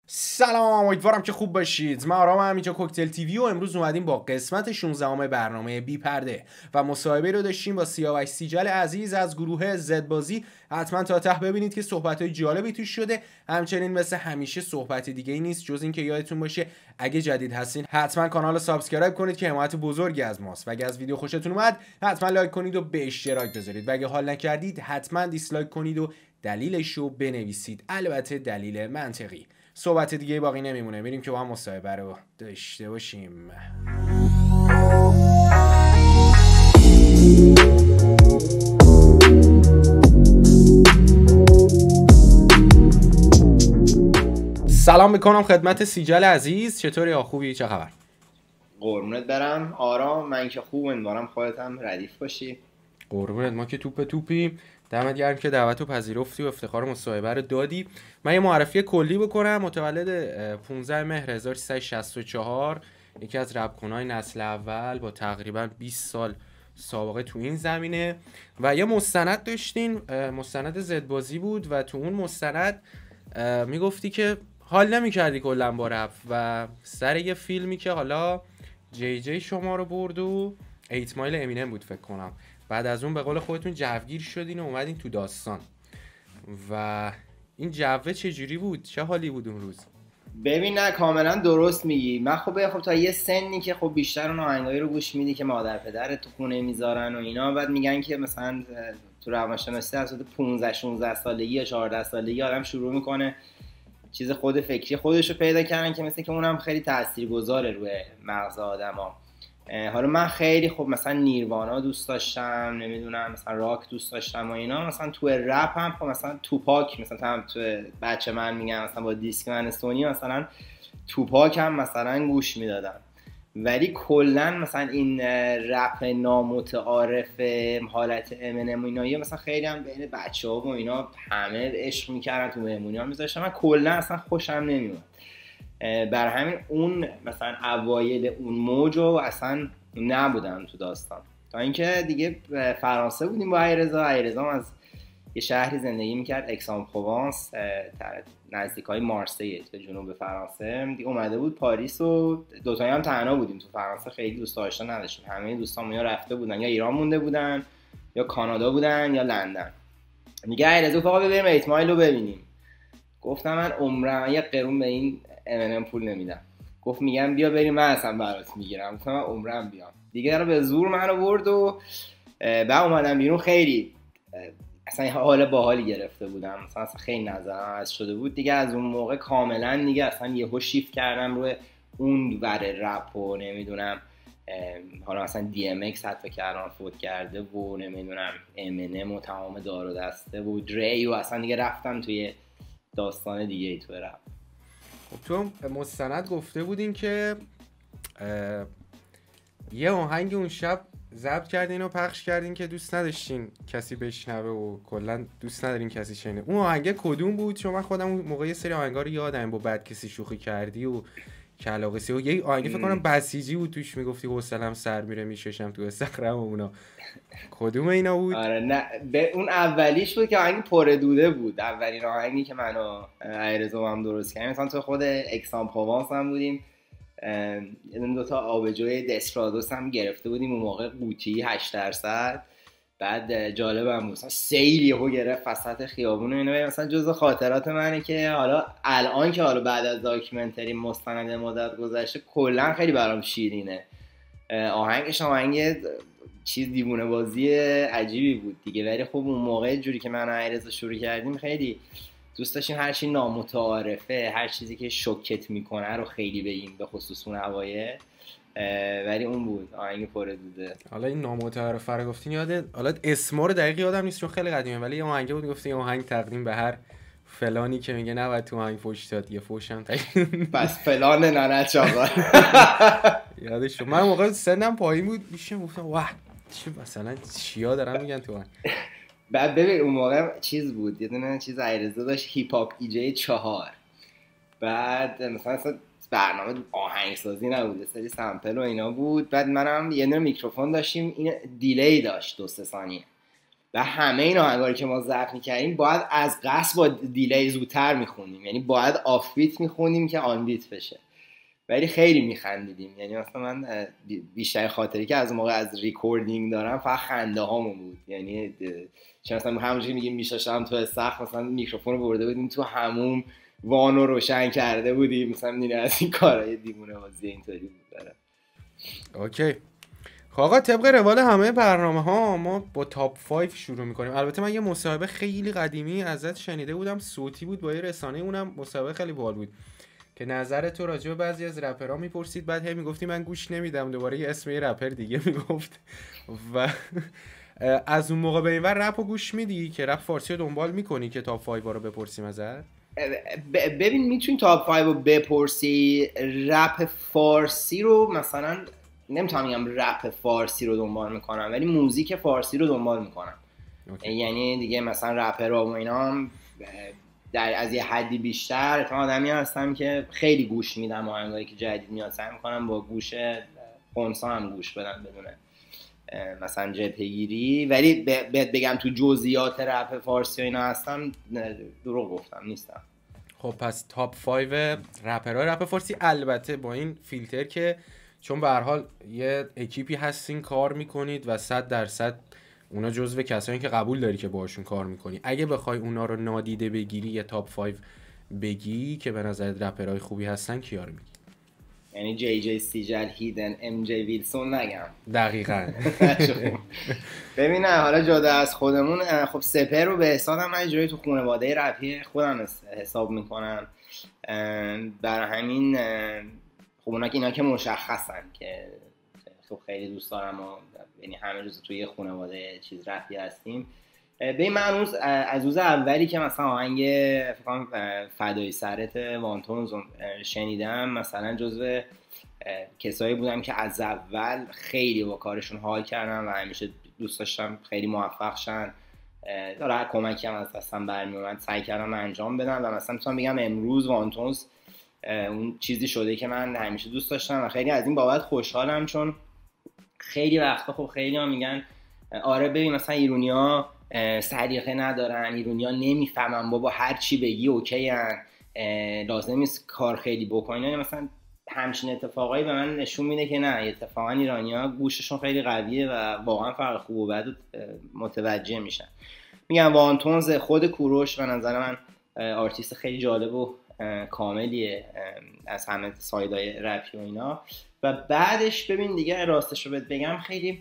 سلام، امیدوارم که خوب باشید. من آرامم، اینجا کوکتل تیوی و امروز اومدیم با قسمت 16 برنامه بی پرده و مصاحبه رو داشتیم با سیاوش سیجل عزیز از گروه زد بازی. حتما تا ته ببینید که صحبت‌های جالبی توش شده. همچنین مثل همیشه صحبت دیگه ای نیست جز اینکه یادتون باشه اگه جدید هستین حتما کانال رو سابسکرایب کنید که حمایت بزرگی از ماست و اگه از ویدیو خوشتون اومد حتما لایک کنید و به اشتراک بذارید و اگه حال نکردید حتما دیسلایک کنید و دلیلش رو بنویسید، البته دلیل منطقی. صحبت دیگه باقی نمیمونه، میریم که با هم مصاحبه رو داشته باشیم. سلام میکنم خدمت سیجل عزیز. چطوری؟ خوبی؟ چه خبر؟ قربونت برم آرام، من که خوب، امیدوارم خودت هم ردیف باشی. قربونت، ما که توپی. دمت گرم که دعوتو پذیرفتی و افتخار مصاحبه رو دادی. من یه معرفی کلی بکنم. متولد 15 مهر 1364، یکی از رپکنای نسل اول با تقریبا 20 سال سابقه تو این زمینه و یه مستند داشتین، مستند زد بازی بود و تو اون مستند میگفتی که حال نمی‌کردی کلا با رپ و سر یه فیلمی که حالا جی شما رو برد و 8 مایل امینم بود فکر کنم، بعد از اون به قول خودتون جوگیر شدین و اومدین تو داستان. و این جوه چجوری بود؟ چه حالی بود اون روز؟ ببین، نه کاملا درست میگی. من خب تا یه سنی که خب بیشتر اون آهنگایی رو گوش میدی که مادر پدرت تو خونه میذارن و اینا، بعد میگن که مثلا تو روانشناسی از حدود 15 16 سالگی یا 14 سالگی آدم شروع میکنه چیز خود فکری خودش رو پیدا کردن که مثل که اونم خیلی تاثیرگذاره روی مغز آدما. حالا من خیلی خب مثلا نیروانا دوست داشتم، نمیدونم مثلا راک دوست داشتم و اینا. مثلا تو رپ هم خب مثلا توپاک، مثلا تو بچه من میگم مثلا با دیسک من استونی مثلا توپاک هم مثلا گوش میدادم. ولی کلا مثلا این رپ نامتعارف حالت امینم و اینا مثلا خیلی هم بین بچه‌ها و اینا همه عشق میکردن، تو مهمونی‌ها میذاشتن. من کلا اصلا خوشم نمیومد. بر همین اون مثلا اوایل اون موج اصلا نبودم تو داستان، تا اینکه دیگه فرانسه بودیم با علیرضا هم از یه شهری زندگی میکرد اکسام پروانس نزدیکای مارسی تو جنوب فرانسه. دیگه اومده بود پاریس و دوتایی هم تنها بودیم تو فرانسه، خیلی دوست آشنا نداشتیم. همه دوستان یا رفته بودن یا ایران مونده بودن یا کانادا بودن یا لندن. میگه علیرضا فقط بریم 8 مایل رو ببینیم. گفتم من عمرم یه قرون به این امنم پول نمیدم. گفت میگم بیا بریم، من اصلا برات میگیرم. گفتم من عمرم بیام. دیگه رو به زور منو برد و بعد اومدم بیرون. خیلی اصلا حال باحالی گرفته بودم، مثلا خیلی نظرم از شده بود دیگه. از اون موقع کاملا دیگه اصلا یهو شیفت کردم روی اون ور رپ و نمیدونم حالا مثلا دی ام ایکس حتی که الان فوت کرده و نمیدونم امنم و تمام دار و دسته و دری و اصلا دیگه رفتم توی داستان دیگه ای تو رپ. خب تو مستند گفته بودین که یه آهنگ اون شب ضبط کردین و پخش کردین که دوست نداشتین کسی بشنوه و کلا دوست ندارین کسی شنوه. اون آهنگ کدوم بود؟ چون من خودم اون موقع یه سری آهنگا رو یادم، با بعد کسی شوخی کردی و کلاغسی و یه آهنگ فکر کنم بسیجی بود توش میگفتی حوصله‌ام سر میره میششم تو استخرم و اونا. کدوم اینا بود؟ آره نه، به اون اولیش بود که آهنگ پر دوده بود، اولین آهنگی که منو علیرضا هم درست کردیم. مثلا تو خود اکسام پروانس هم بودیم، یه دوتا آبجوی دسپرادوس هم گرفته بودیم اون موقع، قوطی 8%. بعد جالبم بود مثلا سیل یهو گرفت وسط خیابون و اینا. مثلا جزء خاطرات منه که حالا الان که حالا بعد از داکیومنتری مستند مدت گذشته کلا خیلی برام شیرینه. آهنگش آهنگ چیز دیوونه بازی عجیبی بود دیگه. ولی خب اون موقع جوری که من و علیرضا شروع کردیم خیلی دوست داشتیم هر چی نامتعارفه، هر چیزی که شوکت میکنه رو خیلی بگیم، به خصوص اون اوایل. ولی اون بود آهنگ پر دوده. حالا این نامتعارفه رو گفتین، یاد حالا اسما رو دقیق یادم نیست چون خیلی قدیمه، ولی یه آهنگ بود گفتین آهنگ تقدیم به هر فلانی که میگه نباید تو آهنگ فوش داد، یه فوشم پس فلان ننت چاقال. یادش من موقع سنم پایین بود میشم گفتم واه چی مثلا چیا دارن میگن تو آهنگ. بعد ببین اون موقع چیز بود، یه دونه چیز علیرضا داشت، هیپ هاپ ای جی 4. بعد مثلا برنامه آهنگسازی نبود، سری سامپل و اینا بود. بعد منم یه دونه میکروفون داشتیم، این دیلی داشت 2-3 ثانیه. و همه این آهنگا که ما ضبط می‌کردیم باید از قصد با دیلی زودتر می‌خونیم، یعنی باید آف بیت می‌خونیم که آن بیت بشه، ولی خیلی میخندیدیم. یعنی مثلا من بیشتر خاطری که از موقع از ریکوردینگ دارم فقط خنده هامون بود. یعنی چه مثلا همونجوری میگیم میشاشم تو استخ، مثلا میکروفون رو برده بودیم تو حموم، وانو روشن کرده بودیم، مثلا میره از این کارهای دیوونه بازی اینطوری بود داره. اوکی خب آقا، طبق روال همه برنامه ها ما با تاپ 5 شروع میکنیم. البته من یه مصاحبه خیلی قدیمی ازت شنیده بودم، صوتی بود با یه رسانه، اونم مصاحبه خیلی باحال بود که نظر تو راجع به بعضی از رپرها میپرسید، بعد هی میگفتی من گوش نمیدم، دوباره یه اسم یه رپر دیگه میگفت. و از اون موقع به این ور رپو گوش میدی که رپ فارسی رو دنبال میکنی که تاپ 5 رو بپرسیم ازت؟ ببین میتونی تاپ 5 رو بپرسی. رپ فارسی رو مثلا نمیتونم بگم رپ فارسی رو دنبال میکنم، ولی موزیک فارسی رو دنبال میکنم. یعنی دیگه مثلا رپرها و اینا هم در از یه حدی بیشتر، من آدمی هستم که خیلی گوش میدم آهنگایی که جدید میاد، سعی میکنم با گوش خنثی هم گوش بدم بدون مثلا جبهه‌گیری. ولی بگم تو جزئیات رپ فارسی و اینا هستم، دروغ گفتم نیستم. خب پس تاپ 5 رپرهای رپ فارسی، البته با این فیلتر که چون به هر حال یه اکیپی هستین کار میکنید و 100% اونا جزو کسایی که قبول داری که باشون کار میکنی، اگه بخوای اونا رو نادیده بگیری یه تاپ 5 بگی که به نظرت رپرهای خوبی هستن، کیا رو میگی؟ یعنی جی جی سیجل، هیدن، ام جی ویلسون نگم؟ دقیقاً. ببینه حالا جدا از خودمون، خب سپر رو به حسابم من جایی تو خانواده رپی خودم حساب میکنم. برای همین خب اینا که مشخصن که خب خیلی دوست دارم و یعنی همه روز توی خانواده چیز رپی هستیم. به من از روز اولی که مثلا آهنگ فدای سرت وانتونز شنیدم، مثلا جزو کسایی بودم که از اول خیلی با کارشون حال کردم و همیشه دوست داشتم خیلی موفق شن. داره هر کمکی هم از دستم برمیومد سعی کردم انجام بدم و مثلا میتونم بگم امروز وانتونز اون چیزی شده که من همیشه دوست داشتم و خیلی از این بابت خوشحالم. چون خیلی وقتا خب خیلی ها میگن آره ببین مثلا ایرونیا سلیقه ندارن، ایرونیا نمیفهمن، بابا هر چی بگی اوکی ان، لازم نیست کار خیلی بکنن. مثلا همچین اتفاقایی به من نشون میده که نه، اتفاقا ایرانی‌ها گوششون خیلی قویه و واقعا فرق خوب و بد متوجه میشن. میگم وانتونز خود کوروش به نظر من آرتیست خیلی جالب و کاملیه از همه سایدای رپی و اینا. و بعدش ببین دیگه راستش رو بگم خیلی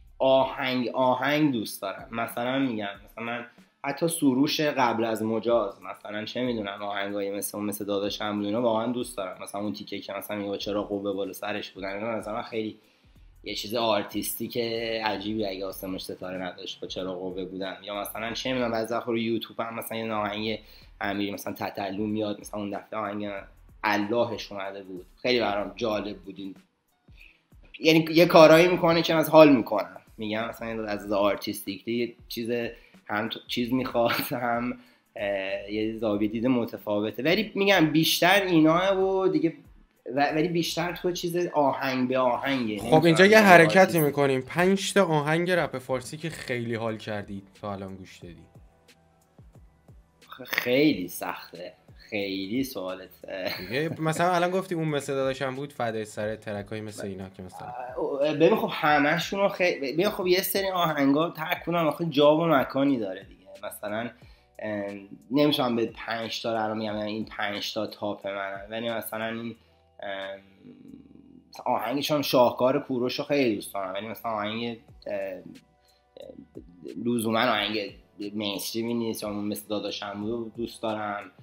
آهنگ دوست دارم. مثلا میگم مثلا من حتی سروش قبل از مجاز، مثلا چه میدونم آهنگایی مثل داداشم بود اینا واقعا دوست دارم. مثلا اون تیکه که مثلا میگه چرا قوه بالا سرش بودن اینا، مثلا خیلی یه چیز آرتیستیک عجیبی اگه آسمش ستاره نداشت با چرا قوه بودن. یا مثلا چه میدونم بعضی وقتا رو یوتیوب هم مثلا یه آهنگ امیری مثلا تتلو میاد، مثلا اون دفعه آهنگ اللهش اومده بود، خیلی برام جالب بود. یعنی یه کارایی میکنه که من از حال میکنم. میگم مثلا از آرتیستیک یه چیز هم چیز میخواد هم یه زاویه دید متفاوته. ولی میگم بیشتر اینا و دیگه، ولی بیشتر تو چیز آهنگ به آهنگه. خب اینجا یه حرکتی میکنیم، 5 تا آهنگ رپ فارسی که خیلی حال کردی تا الان گوش دادی. خیلی سخته، خیلی سوالت. مثلا الان گفتی اون مثل داداشم بود، فدای سر، ترکای مثل اینا که مثلا ببین خب همشون رو خیلی ببین خب یه سری آهنگا ترک کنم آخه جا و مکانی داره دیگه. مثلا نمیتونم به 5 تا رو میگم این 5 تا تاپ منن، ولی مثلا این آهنگشون شاهکار کوروش رو خیلی دوست دارم، ولی مثلا آهنگ لزوما آهنگ مینستریمی نیست. یا مثل داداشم بود دوست دارم،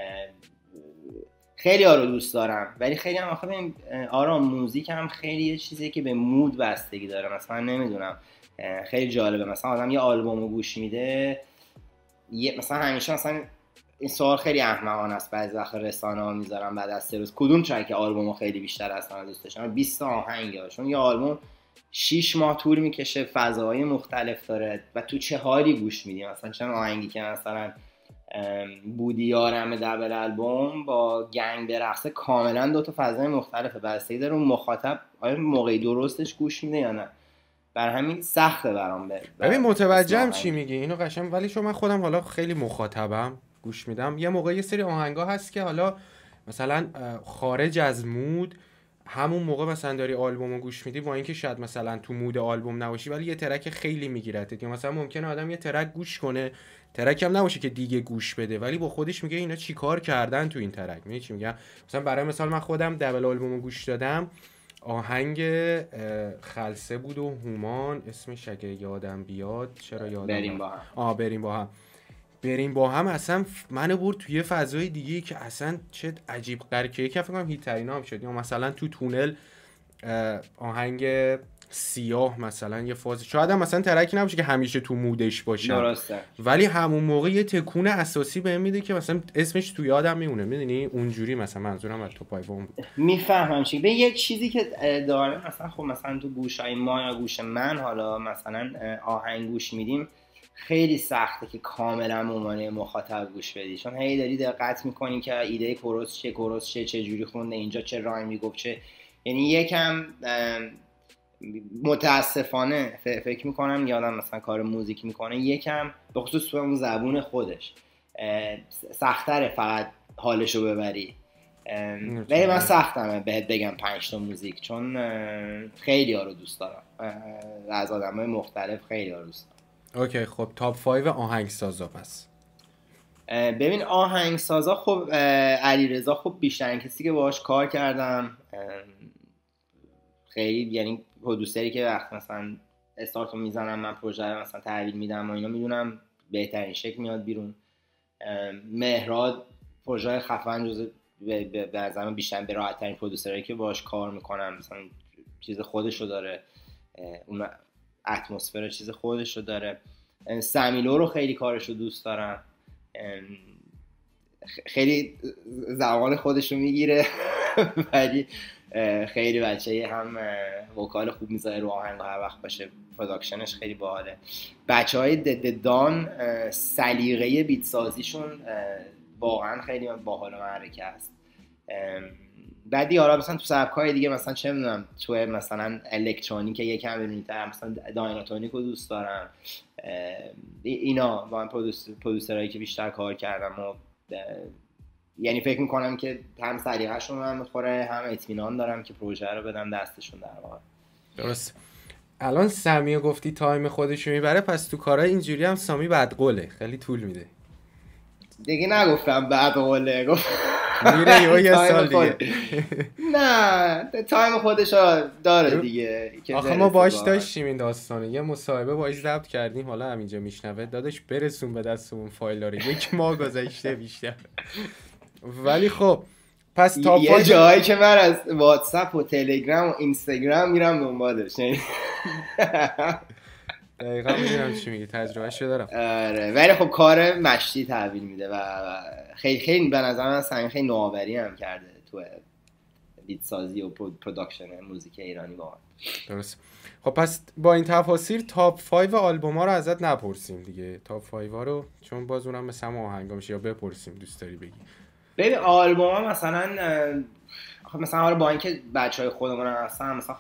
خیلی ها رو دوست دارم. ولی خیلی هم آخه آرام موزیک هم خیلی یه چیزیه که به مود بستگی داره. مثلا نمیدونم خیلی جالبه مثلا آدم یه آلبوم رو گوش میده، مثلا همیشه مثلا این سوال خیلی احمقانه است، بعضی وقت رسانه‌ها میذارن بعد از 3 روز کدوم ترک آلبومو خیلی بیشتر اصلا دوست داشتم. 20 تا آهنگه، چون یه آلبوم 6 ماه طول میکشه، فضاهای مختلف داره و تو چه حالی گوش میدی. مثلا چه آهنگی که مثلا بودی یارم دبل آلبوم با گنگ برقصه، کاملا 2 تا فضای مختلفه، بستگی داره اون مخاطب آیا موقعی درستش گوش میده یا نه. بر همین سخته برام. ببین متوجهم چی میگی اینو قشنگ، ولی چون من خودم حالا خیلی مخاطبم گوش میدم، یه موقع یه سری آهنگا هست که حالا مثلا خارج از مود، همون موقع مثلا داری آلبومو گوش میدی با اینکه شاید مثلا تو مود آلبوم نباشی ولی یه ترک خیلی میگیرت، یا مثلا ممکنه آدم یه ترک گوش کنه، ترک هم نباشه که دیگه گوش بده، ولی با خودش میگه اینا چیکار کردن تو این ترک. میگه چی میگم؟ مثلا برای مثال من خودم دبل آلبومو گوش دادم، آهنگ خلسه بود و هومان، اسمش اگه یادم بیاد، چرا یادم بریم با هم. بریم با هم اصلا منو برد توی فضای دیگه که اصلا چه عجیب غریبه، که فکر کنم هیترینا هم شد. یا مثلا تو تونل آهنگ سیاه مثلا یه فاز، شاید هم مثلا ترکی نباشه که همیشه تو مودش باشه، درسته، ولی همون موقع یه تکون اساسی بهم میده که مثلا اسمش تو یادم میمونه. میدونی اونجوری مثلا منظورم از تو پایوم بود. میفهمم چی. به یه چیزی که داره مثلا خب مثلا تو گوشای ما یا گوش من، حالا مثلا آهنگ گوش میدیم، خیلی سخته که کاملا ممانه مخاطب گوش بدی، چون هی داری دقت میکنی که ایده کورس چه جوری خونده، اینجا چه رایمی گفت، چه یعنی یکم متاسفانه فکر میکنم یادم مثلا کار موزیک میکنه یکم به خصوص تو اون زبون خودش سختره فقط حالشو ببری. ولی من سختمه بهت بگم 5 تا موزیک، چون خیلی ها رو دوست دارم، از آدمای مختلف خیلی ها رو دوست دارم. اوکی خب تاپ 5 آهنگسازا پس. ببین آهنگسازا خب علیرضا خب بیشترین کسی که باهاش کار کردم، خیلی یعنی پرودوسری که وقت مثلا استارتو میزنم من پروژه رو مثلا تحویل میدم و اینا میدونم بهترین شکل میاد بیرون. مهراد پروژه خفن، جزو به نظرم بیشتر به راحت ترین پرودوسرایی که باهاش کار میکنم، مثلا چیز خودشو داره، اون اتمسفر چیز خودشو داره. سمیلو رو خیلی کارشو دوست دارم، خیلی زمان خودشو میگیره ولی خیلی بچه هم وکال خوب میذاره رو آهنگ، هر وقت باشه پروداکشنش خیلی باحاله. بچهای ددان سلیقه بیت سازیشون واقعا خیلی باحال و معرکه است. بعدی حالا مثلا تو سبکای دیگه مثلا چه میدونم تو مثلا الکترونیک یکم ببینی‌تر مثلا دایناتونیک رو دوست دارم. اینا با پرودوسرایی که بیشتر کار کردم و یعنی فکر میکنم که هم سلیقه‌شون هم میخوره، هم اطمینان دارم که پروژه رو بدم دستشون در واقع. درست. الان سامی گفتی تایم خودشو میبره، پس تو کارهای اینجوری هم سامی بدقوله، خیلی طول میده دیگه. نگفتم بدقوله، گفت میره یه سال دیگه. نه تایم خودشو داره دیگه. آخه ما باش داشتیم این داستانه، یه مصاحبه باش ضبط کردیم، حالا همینجا میشنوه، داداش برسون به دستمون فایل رو، 1 ماه گذشته بیشتر. ولی خب پس تاپ یه جایی که من از واتساپ و تلگرام و اینستاگرام میرم دنبالش. دقیقا میدونم چی میگی، تجربهشو دارم. آره ولی خب کار مشتی تحویل میده و خیلی خیلی به نظر من سعی خیلی نوآوری هم کرده تو بیت سازی و پروداکشن موزیک ایرانی واقعا. درست. خب پس با این تفاصیل تاپ 5 آلبوما رو ازت نپرسیم دیگه، تاپ 5 رو، چون باز اونم مثل هم آهنگا میشه، یا بپرسیم دوست داری بگی؟ ببین آلبوما مثلا حالا با اینکه بچهای خودمون هستن، مثلا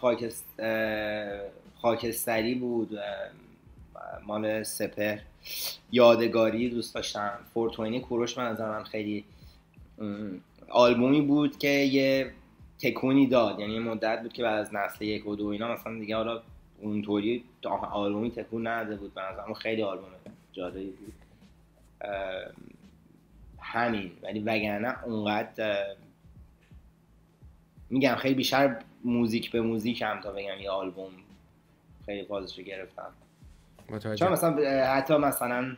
خاکستری بود، مال سپهر، یادگاری دوست داشتم، فورتوینی کوروش من نظر من خیلی آلبومی بود که یه تکونی داد، یعنی مدت بود که بعد از نسل 1 و 2 اینا مثلا دیگه حالا اونطوری آلبومی تکون نداده بود، به نظر من خیلی آلبوم جالبی بود همین. ولی وگرنه اونقدر میگم خیلی بیشتر موزیک به موزیک هم تا بگم یه آلبوم خیلی فازش رو گرفتم. چون مثلا حتی مثلا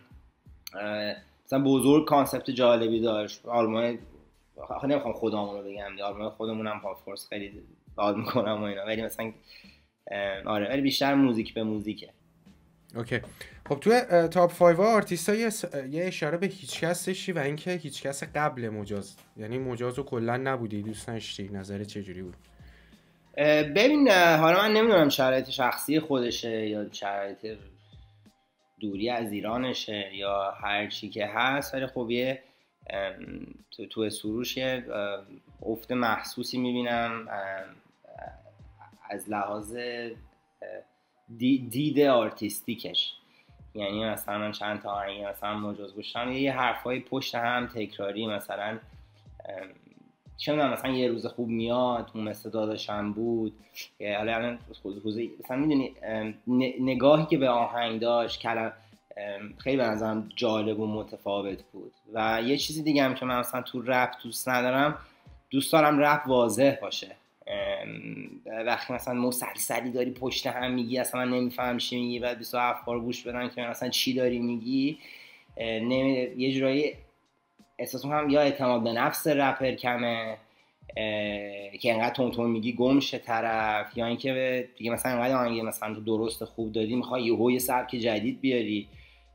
بزرگ کانسپت جالبی داشت، آلبوم نمیخوام خودمون رو بگم، آلبوم خودمون هم پاورفورس خیلی داد میکنم و اینا، ولی مثلا آره ولی بیشتر موزیک به موزیکه. اوکی خب تو تاپ 5 آرتیستا یه اشاره به هیچکس داشتی و اینکه هیچکس قبل مجاز، یعنی مجاز رو کلا نبودی دوست داشتی، نظر چجوری بود؟ ببین حالا من نمیدونم شرایط شخصی خودشه یا شرایط دوری از ایرانشه یا هر چی که هست، ولی خب یه تو سروش یه افت محسوسی میبینم از لحاظ دید آرتیستیکش. یعنی مثلا من چند تا آهنگ مثلا مجاز گوشم یه حرفای پشت هم تکراری، مثلا چه میدونم مثلا یه روز خوب میاد اون مثل داداشم بود، حالا الان مثلا میدونی نگاهی که به آهنگ داشت خیلی به نظرم جالب و متفاوت بود. و یه چیزی دیگه هم که من مثلا تو رپ دوست ندارم، دوست دارم رپ واضح باشه. وقتی مثلا مسلسلی داری پشت هم میگی اصلا من نمیفهم چی میگی، بعد 27 بار گوش بدن که مثلا چی داری میگی، یه جورایی احساس میکنم یا اعتماد به نفس رپر کمه که انقدر تون میگی گم شه طرف، یا اینکه دیگه مثلا انقدر آهنگ مثلا درست خوب دادی میخوای یه سبک جدید بیاری.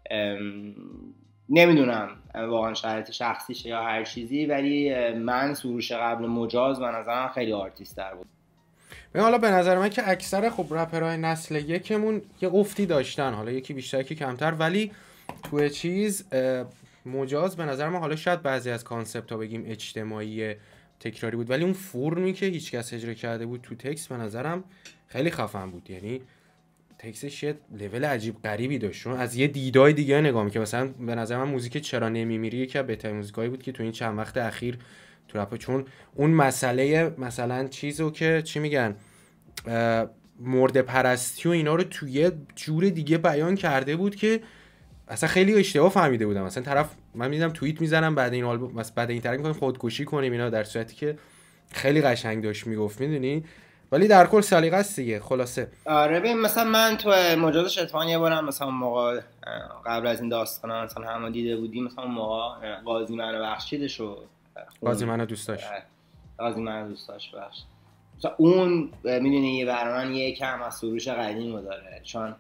نمیدونم واقعا شرایط شخصیشه یا هر چیزی، ولی من سروش قبل مجاز به نظرم خیلی آرتیست در بود. حالا به نظر من که اکثر خب رپرهای نسل یکمون یه افتی داشتن، حالا یکی بیشتر یکی کمتر، ولی توی چیز مجاز به نظر من، حالا شاید بعضی از کانسپت ها بگیم اجتماعی تکراری بود، ولی اون فرمی که هیچ کس اجرا کرده بود تو تکست به نظرم خیلی خفن بود. یعنی تکستش یه لول عجیب غریبی داشت، چون از یه دیدای دیگه نگاه می‌کنم. مثلا به نظر من موزیک چرا نمیمیری یکی از بهترین موزیکایی بود که تو این چند وقت اخیر تو رپ، چون اون مسئله مثلا چیزو که چی میگن مرد پرستی و اینا رو توی یه جور دیگه بیان کرده بود که اصلا خیلی اشتباه فهمیده بودم. مثلا طرف من میدیدم توییت میزنم بعد این آلبوم بعد این طرف میگن خودکشی کنیم اینا، در صورتی که خیلی قشنگ داشت میگفت، میدونی. ولی در کل سلیقه است دیگه. خلاصه آره ببین مثلا من تو مجازش اتفاقا یه بارم مثلا موقع قبل از این داستانا مثلا همون دیده بودیم، مثلا موقع قاضی منو بخشیدشو قاضی منو دوست داشت، قاضی منو دوست داشت بخش مثلا اون میدونی یه برای من یه کم از سروش قدیمو داره، چون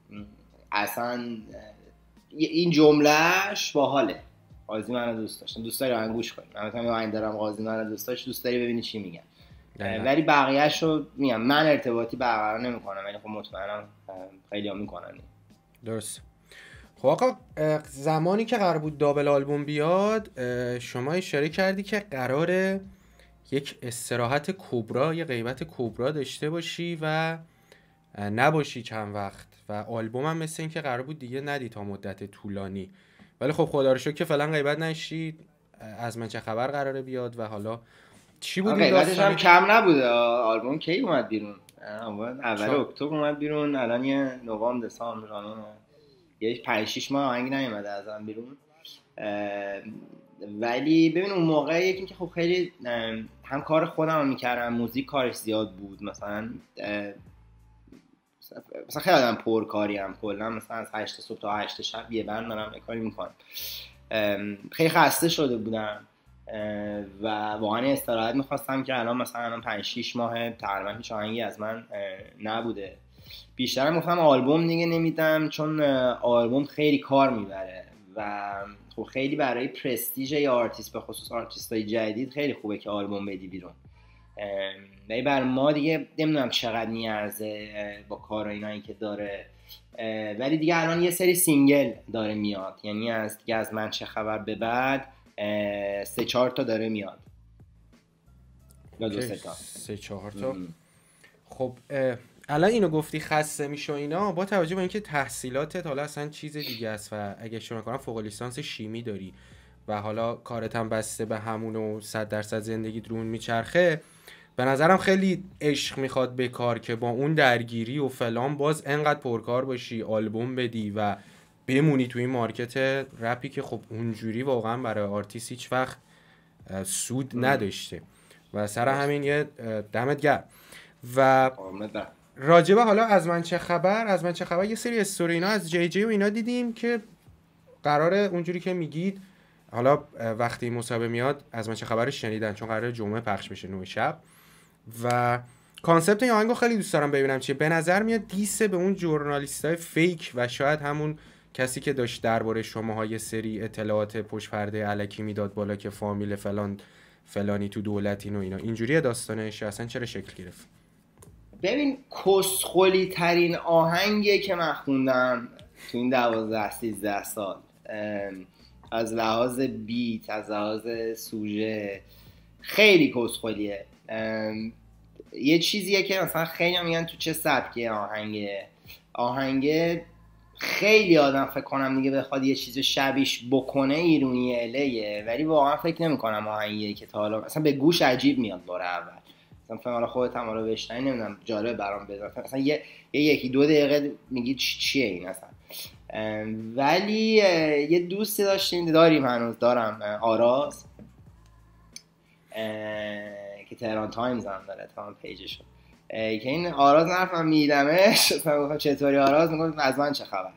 اصلا این جملهش باحاله. قاضی منو دوست داشتم، دوست داری آهنگ گوش کنی، من مثلا آهنگ دارم قاضی منو دوست داشت، دوست داری ببینی چی میگن. ولی بقیه‌اش رو میگم من ارتباطی برقرار نمی‌کنم، ولی خب مطمئنم خیلی‌ها می‌کنن. درست. خب آقا زمانی که قرار بود دابل آلبوم بیاد، شما اشاره کردی که قراره یک استراحت کبرا، یه غیبت کبرا داشته باشی و نباشی چند وقت، و آلبوم هم مثل این که قرار بود دیگه ندی تا مدت طولانی، ولی خب خدا رو شکر که فعلا غیبت نشید. از من چه خبر قراره بیاد و حالا چی بود این داستان؟ هم کم نبوده، آلبوم کی اومد بیرون؟ اول اکتبر اومد بیرون، الان یه نوامبر دسامبر یه 5-6 ماه آهنگ نیومده ازم بیرون. ولی ببین اون موقع یکی که خب خیلی هم کار خودم رو میکردم، موزیک کارش زیاد بود، مثلا خیلی آدم پرکاری هم کلا، مثلا از 8 صبح تا 8 شب یه بند دارم کاری میکنم، خیلی خسته شده بودم و واقعا استراحت میخواستم که الان مثلا 5-6 ماه تقریبا هیچ آهنگی از من نبوده. بیشترم گفتم آلبوم دیگه نمیدم، چون آلبوم خیلی کار میبره و خب خیلی برای پرستیژ یا آرتیست، به خصوص آرتیستای جدید خیلی خوبه که آلبوم بدی بیرون. ولی بر ما دیگه نمیدونم چقدر میارزه با کار اینایی که داره. ولی دیگه الان یه سری سینگل داره میاد، یعنی از من چه خبر به بعد 3-4 تا داره میاد یا 2-3 تا 3-4 تا. خب الان اینو گفتی خسته میشه اینا، با توجه به اینکه تحصیلاتت حالا اصلا چیز دیگه است و اگه اشتباه نکنم فوق لیسانس شیمی داری و حالا کارت هم بسته به همون و 100% زندگیت رون میچرخه، به نظرم خیلی عشق میخواد به کار که با اون درگیری و فلان باز انقدر پرکار باشی، آلبوم بدی و بمونی توی این مارکت رپی که خب اونجوری واقعا برای آرتیست هیچ وقت سود نداشته و سر همین یه دمت گرم. و راجبه حالا از من چه خبر یه سری استوری اینا از جی جی و اینا دیدیم که قراره اونجوری که میگید حالا وقتی مصاحبه میاد از من چه خبرش شنیدن، چون قراره جمعه پخش بشه 9 شب و کانسپت این آهنگو خیلی دوست دارم ببینم چیه. به نظر میاد دیسه به اون ژورنالیستای فیک و شاید همون کسی که داشت درباره شماها یه سری اطلاعات پشت پرده الکی میداد بالا که فامیل فلانی تو دولتین و اینا، اینجوریه داستانش اصلا چرا شکل گرفت؟ ببین کسخلی ترین آهنگی که من خوندم تو این 12-13 سال، از لحاظ بیت، از لحاظ سوژه خیلی کسخلیه. یه چیزیه که مثلا خیلی میگن تو چه سبکی آهنگه، آهنگه خیلی آدم فکر کنم دیگه بخواد یه چیز شبیش بکنه ایرونی الیه، ولی واقعا فکر نمی‌کنم آهنگیه که تا حالا مثلا به گوش عجیب میاد بار اول. مثلا فکر کنم خودت هم حالا بشنوی نمیدونم جالب برام بذار مثلا یکی دو دقیقه میگی چیه این اصلا. ولی یه دوستی داریم هنوز دارم، آراز، که تهران تایمز هم داره تمام پیجشو، که این آراز نرفم میدمش چطوری آراز میگم از من چه خبر.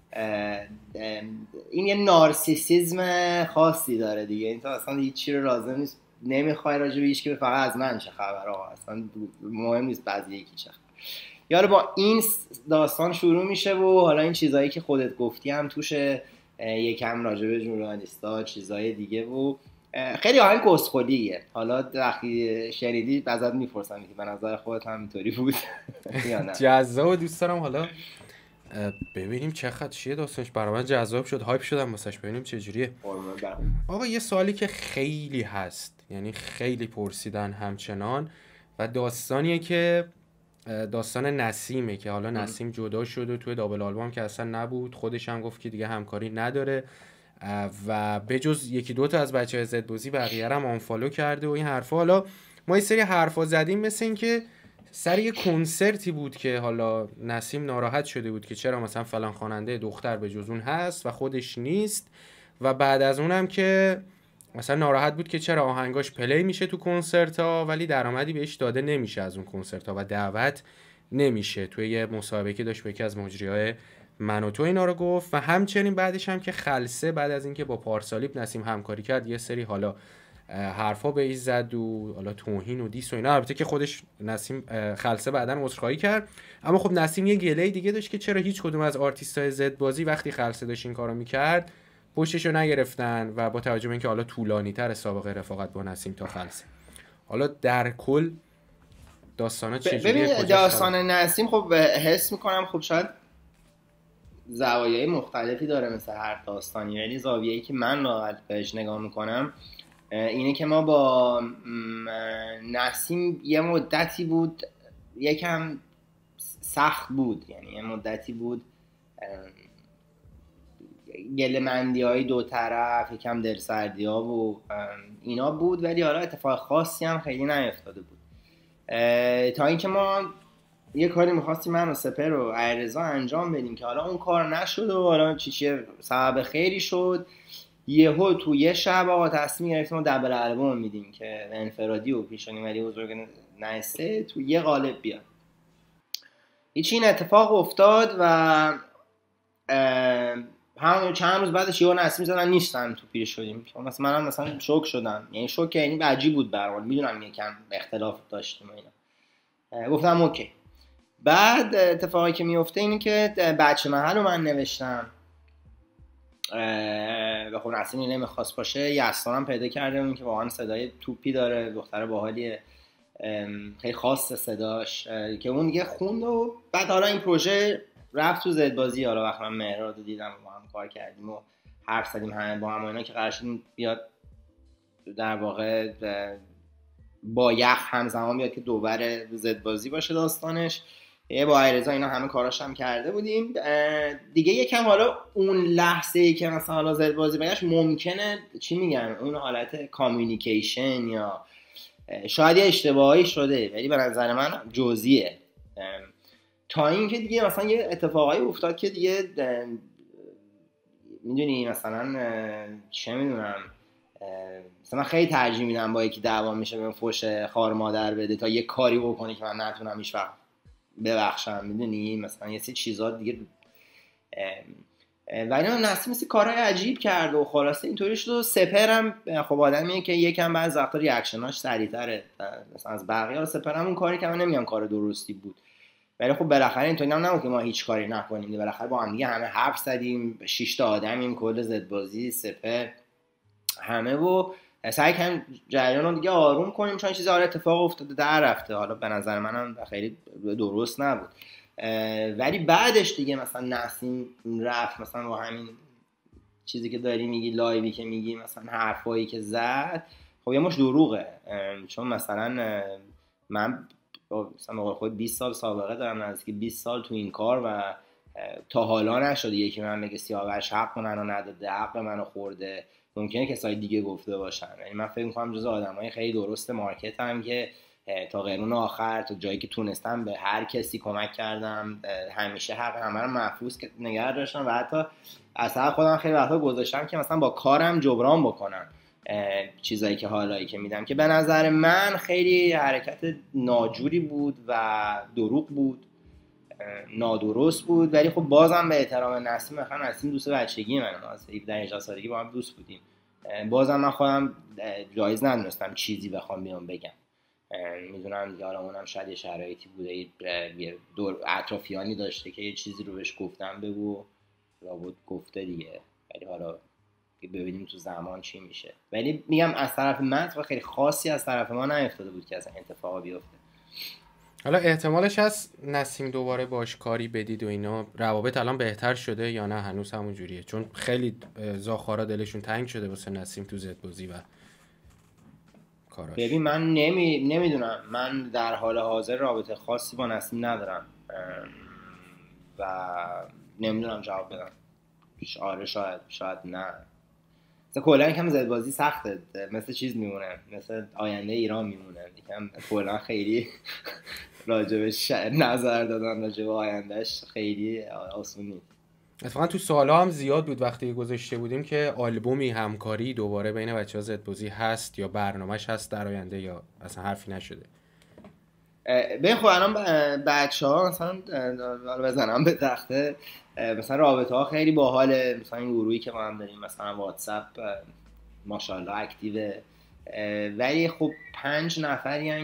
این یه نارسیسیزم خاصی داره دیگه، این تو اصلا هیچی رو لازم نیست نمیخوای راجع به هیچ کی، فقط از من چه خبر، اصلا مهم نیست بعضی یکی چه خبر. یارو با این داستان شروع میشه و حالا این چیزایی که خودت گفتی هم توشه، یکم راجع به ژورنالیستا چیزای دیگه و خیلی آهنگ کسخلیه. حالا وقتی شنیدی ازت میپرسم که به نظر خودت هم اینطوری بود یا نه؟ جذاب. دوست دارم حالا ببینیم چقدر چیه داستانش، برای من جذاب شد، هایپ شدم واسش، ببینیم چه جوریه. آقا یه سوالی که خیلی هست، یعنی خیلی پرسیدن همچنان، و داستانیه که داستان نسیمه که حالا نسیم جدا شد و توی دابل آلبوم که اصلا نبود، خودش هم گفت که دیگه همکاری نداره و بجز یکی دوتا از بچه‌های زدبازی بقیه هم آنفالو کرده و این حرفا. حالا ما یه سری حرفا زدیم مثل این که سر یه کنسرتی بود که حالا نسیم ناراحت شده بود که چرا مثلا فلان خواننده دختر به جز اون هست و خودش نیست، و بعد از اونم که مثلا ناراحت بود که چرا آهنگاش پلی میشه تو کنسرت ها ولی درآمدی بهش داده نمیشه از اون کنسرت ها و دعوت نمیشه. توی یه مصاحبه که داشت به یکی از مجریای من و تو اینا رو گفت. و همچنین بعدش هم که خلسه بعد از اینکه با پارسالیپ نسیم همکاری کرد یه سری حالا حرفا به ایش زد و حالا توهین و دیس و اینا، البته که خودش نسیم خلسه بعدن عذرخواهی کرد، اما خب نسیم یه گله دیگه داشت که چرا هیچ کدوم از آرتیستای زد بازی وقتی خلسه داشت این کارو میکرد پشتشو نگرفتن، و با توجه به اینکه حالا طولانی تر سابقه رفاقت با نسیم تا خلسه. حالا در کل داستانا چجوریه؟ ببین داستان نسیم خب حس میکنم خب شاید زوایای مختلفی داره مثل هر داستانی، ولی زاویه‌ای که من راحت بهش نگاه میکنم اینه که ما با نسیم یه مدتی بود یکم سخت بود، یعنی یه مدتی بود گله‌مندی های دو طرف، یکم دلسردی ها و اینا بود، ولی حالا اتفاق خاصی هم خیلی نیفتاده بود تا اینکه ما یه کاری می‌خواستیم من و سپر و علیرضا انجام بدیم که حالا اون کار نشد و حالا چیه سبب خیری شد. یهو تو یه شب آقا تصمیم گرفتیم و دبل آلبوم میدیم که انفرادی و پیشانی ولی بزرگ نسته تو یه قالب بیاد. هیچ این اتفاق افتاد و همون چند روز بعدش یهو نسیم زدن نیستن تو پیر شدیم. مثلا منم مثلا شوک شدم، یعنی شوک یعنی عجیب بود برام، میدونم یکم اختلاف داشتیم و اینا. گفتم اوکی. بعد اتفاقی که میفته اینه که بچه محل رو من نوشتم و خب نسیم نمیخواست باشه، یستانم پیدا کردم که واقعا صدای توپی داره، دختر باحالیه، خیلی خاص صداش، که اون دیگه خوند و بعد حالا این پروژه رفت تو زدبازی. حالا وقتی من مهراد رو دیدم و با هم کار کردیم و حرف زدیم همه با هم اینا که قرار شد بیاد در واقع با یخ همزمان بیاد که دوباره زدبازی باشه داستانش. با علیرضا اینا همه کاراش هم کرده بودیم دیگه. یکم حالا اون لحظه‌ای که مثلا حالا زدبازی بگاش ممکنه چی میگن اون حالت کامیونیکیشن یا شاید یه اشتباهی شده، ولی به نظر من جزئیه. تا اینکه دیگه مثلا یه اتفاقایی افتاد که دیگه میدونی مثلا چه میدونم مثلا من خیلی ترجیح میدم با یکی دعوا میشه بهم فوش خار مادر بده تا یه کاری بکنه که من نتونم هیچ وقت ببخشم، میدونی مثلا یه سری چیزا دیگه. ولی نسیم مثل کارهای عجیب کرد و خلاصه اینطوری شد. و سپرم خب آدمیه که یکم بعضی وقتا ریاکشناش سریع‌تره مثلا از بقیه. سپرم اون کاری که من نمیگم کار درستی بود، ولی خب بالاخره اینطوری هم نبود که ما هیچ کاری نکنیم، بالاخره با هم دیگه همه حرف زدیم، 6 تا آدمیم کل زدبازی سپر همه و سعی کنیم جریان رو دیگه آروم کنیم، چون چیزا حالا اتفاق افتاده در رفته، حالا به نظر منم خیلی درست نبود. ولی بعدش دیگه مثلا نسیم رفت مثلا با همین چیزی که داری میگی، لایوی که میگی، مثلا حرفایی که زد، خب یه مش دروغه. چون مثلا من مثلا خود 20 سال سابقه دارم، نزدیک 20 سال تو این کار و تا حالا نشده یکی من بگه سیاوش حق منو نداده، حق منو خورده. ممکنه کسای دیگه گفته باشن. یعنی من فکر می‌کنم جز آدمای خیلی درست مارکت هم که تا قرون آخر تا جایی که تونستم به هر کسی کمک کردم، همیشه حق همه رو محفوظ نگه داشتم و حتی اصلا خودم خیلی وقتا گذاشتم که مثلا با کارم جبران بکنم چیزایی که حالایی که میدم، که به نظر من خیلی حرکت ناجوری بود و دروغ بود، نادرست بود. ولی خب بازم به احترام نسیم، مثلا نسیم دوست بچگی منه، ما از 17 18 سالگی با هم دوست بودیم، بازم من خودم جایز ندونستم چیزی بخوام بیام بگم. میدونم دیگه اونم شاید یه شرایطی بوده، یه دور اطرافیانی داشته که یه چیزی رو بهش گفتم بگو، لابد گفته دیگه. ولی حالا ببینیم تو زمان چی میشه. ولی میگم از طرف من خیلی خاصی از طرف ما نیفتاده بود که اصلا اتفاقا بیفته. حالا احتمالش هست نسیم دوباره باش کاری بدید و اینا، روابط الان بهتر شده یا نه هنوز همون جوریه؟ چون خیلی زاخارا دلشون تنگ شده واسه نسیم تو زدبازی و کاراش. ببین من نمیدونم، من در حال حاضر رابطه خاصی با نسیم ندارم و نمیدونم جواب بدم. آره شاید نه. مثلا کلا یکم زدبازی سخته، مثل چیز میمونه، مثل آینده ایران میمونه یکم. کلا خیلی راجبش نظر دادن راجب آیندهش خیلی آسون نیست. اتفاقا تو سال‌ها هم زیاد بود وقتی گذاشته بودیم که آلبومی همکاری دوباره بین بچه‌ها زدبازی هست یا برنامه‌اش هست در آینده، یا اصلا حرفی نشده. ببین خب الان بچه‌ها مثلا بزنم به تخته، مثلا رابطه ها خیلی باحاله. مثلا این گروهی که ما هم داریم مثلا واتساپ ماشاءالله اکتیوه، ولی خب 5 نفری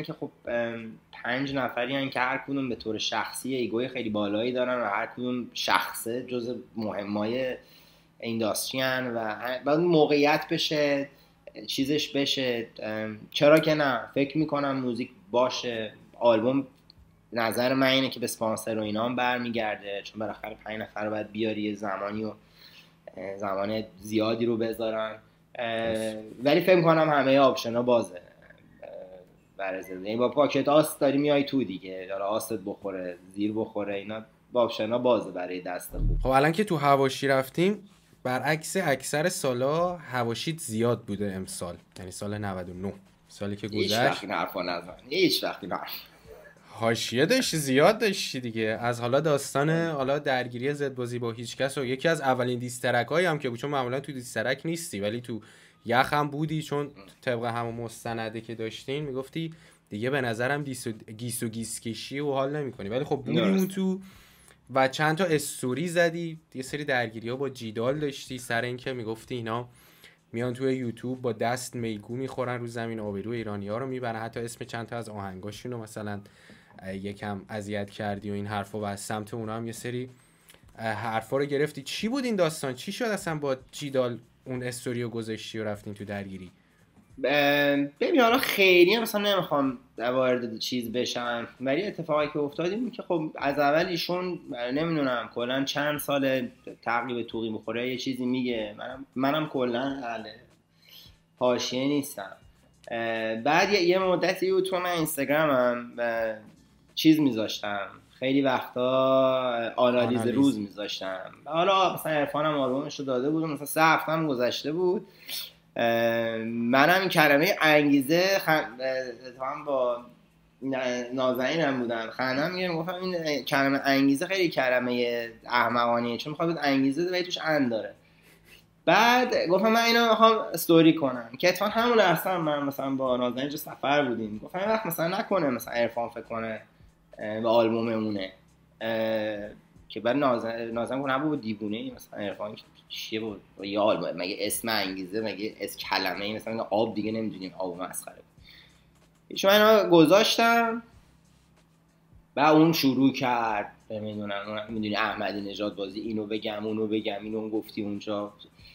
که هر کدوم به طور شخصی ایگوی خیلی بالایی دارن و هر کدوم شخصه جز مهمای اینداستری هن و بعد موقعیت بشه چیزش بشه. چرا که نه، فکر میکنم موزیک باشه. آلبوم نظر من اینه که به اسپانسر و اینا هم برمیگرده، چون بالاخره 5 نفر رو باید بیاری یه زمانی و زمان زیادی رو بذارن. ولی فکر میکنم همه آپشن‌ها بازه برای زندگی. با پاکت آس داری میای تو دیگه، حالا آست بخوره زیر بخوره اینا، با آپشن‌ها بازه برای دست خوب. خب الان که تو حواشی رفتیم، برعکس اکثر سالا حواشیت زیاد بوده امسال، یعنی سال 99 سالی که گذشت. هیچ وقتی حرفا نزن، هیچ وقتی نه. حاشیه داشتی، زیاد داشتی دیگه. از حالا داستان حالا درگیری زدبازی با هیچ کس و یکی از اولین دیسترک‌هایی هم که بود، چون معمولا تو دیسترک نیستی ولی تو یخ هم بودی، چون طبق همون مستنده که داشتین میگفتی دیگه به نظرم گیس و گیس کشی و حال نمی‌کنی، ولی خب بودی اون تو و چند تا استوری زدی. یه سری درگیری‌ها با جیدال داشتی سر اینکه میگفتی اینا میان توی یوتیوب با دست میگو میخورن رو زمین، آبرو ایرانی‌ها رو میبرن، حتی اسم چند تا از آهنگاشون رو مثلا یکم اذیت کردی و این حرفا، و از سمت اونا هم یه سری حرفا رو گرفتی. چی بود این داستان؟ چی شد اصلا با جیدال اون استوریو گذاشتی و رفتین تو درگیری؟ ببین حالا خیلی مثلا نمیخوام وارد چیز بشم، ولی اتفاقی که افتاد این که خب از اول ایشون نمیدونم کلا چند سال تقریبا توقی میخوره یه چیزی میگه، منم کلا حاشیه نیستم. بعد یه مدتی تو من اینستاگرامم چیز میذاشتم، خیلی وقتا آنالیز روز میذاشتم. حالا مثلا عرفانم آلبومش رو داده بود، مثلا 3 هفته هم گذشته بود، منم این کلمه انگیزه اتفاقا با نازنینم بودم خندم میگم، گفتم این کلمه انگیزه خیلی کلمه احمقانیه، چون میخواد انگیزه ولی توش ان داره. بعد گفتم من اینو میخوام استوری کنم، که اتفاقا همون لحظه من مثلا با نازنین جو سفر بودیم، گفتم این وقت مثلا نکنه مثلا عرفان فکر کنه به آلبوممونه، که بعد نازنین کنه بود دیوونه ای مثلا عرفان چیه بود یه آلبوم مگه اسم انگیزه مگه اسم کلمه ای مثلا آب دیگه نمیدونیم آب مسخره. چون اینا گذاشتم و اون شروع کرد نمیدونم میدونی احمدی نژاد بازی اینو بگم اونو بگم اینو گفتی اونجا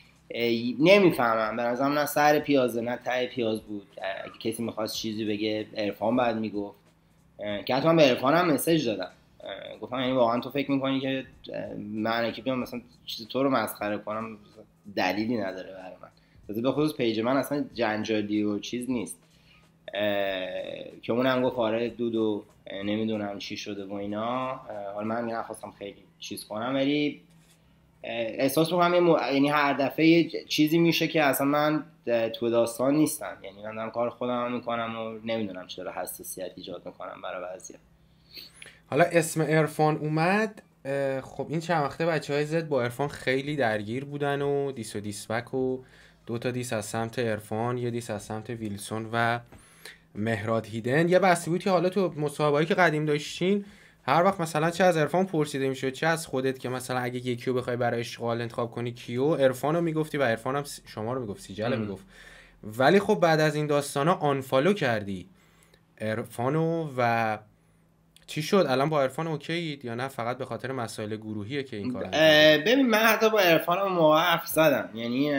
نمیفهمم، به نظرم نه سر پیازه نه ته پیاز بود. اگه کسی میخواست چیزی بگه عرفان بعد میگفت، که حتی من به عرفان هم مسیج دادم، گفتم یعنی واقعا تو فکر میکنی که من که بیام مثلا چیزی تو رو مسخره کنم دلیلی نداره برای من، به خصوص پیج من اصلا جنجالی و چیز نیست. که اونم گفت آره دودو نمیدونم چی شده و اینا. حالا من نخواستم خیلی چیز کنم، ولی احساس میکنم یعنی هر دفعه یه چیزی میشه که اصلا من تو داستان نیستم، یعنی من دارم کار خودم میکنم و نمیدونم چرا حساسیت ایجاد میکنم برای بعضیا. حالا اسم عرفان اومد، خب این چند وقته بچهای زد با عرفان خیلی درگیر بودن و دیس و دیسبک و 2 تا دیس از سمت عرفان، یه دیس از سمت ویلسون و مهراد هیدن. یه بحثی بود که حالا تو مصاحبه‌ای که قدیم داشتین هر وقت مثلا چه از عرفان پرسیده میشد چه از خودت که مثلا اگه یکی رو بخوای برای اشغال انتخاب کنی کیو، عرفان رو میگفتی و عرفان هم شما رو میگفت، سیجل میگفت. ولی خب بعد از این داستانا آنفالو کردی عرفانو و چی شد؟ الان با عرفان اوکیید یا نه فقط به خاطر مسائل گروهیه که این کارو ببین من حتی با عرفان موقع حرف زدم، یعنی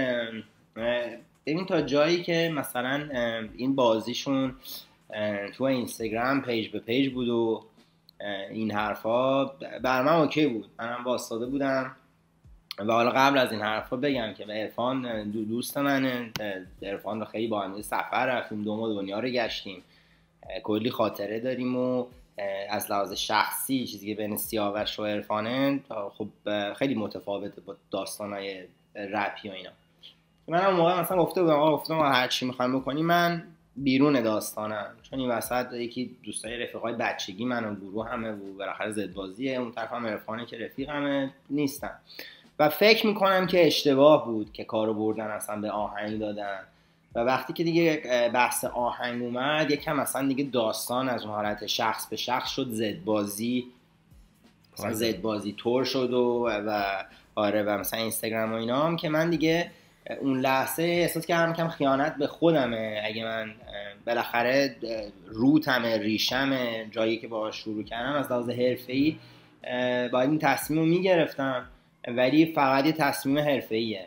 ببین تا جایی که مثلا این بازیشون تو اینستاگرام پیج به پیج بود و این حرفا بر من اوکی بود، منم واسطاده بودم. و حالا قبل از این حرفا بگم که عرفان دوست منه، عرفان رو خیلی با هم سفر رفتیم، 2 ماه دنیا رو گشتیم، کلی خاطره داریم و از لحاظ شخصی چیزی که بین سیاوش و عرفانه خب خیلی متفاوته با داستانای رپی و اینا. من اون موقع مثلا گفتم هر چی میخوایم بکنیم من بیرون داستانم، چون این وسط یکی دوستای رفیقای بچگی من و گروه همه و بالاخره زدبازیه، اون طرف هم عرفانه که رفیقمه نیستن و فکر میکنم که اشتباه بود که کارو بردن اصلا به آهنگ دادن. و وقتی که دیگه بحث آهنگ اومد یکم مثلا دیگه داستان از اون حالت شخص به شخص شد، زدبازی مثلا زدبازی تور شد و آره و مثلا اینستاگرام و اینا هم که من دیگه اون لحظه احساس کردم کم خیانت به خودمه، اگه من بالاخره روتمه ریشمه جایی که باهاش شروع کردم از لحاظ حرفه‌ای باید این تصمیم رو میگرفتم، ولی فقط یه تصمیم حرفه‌ایه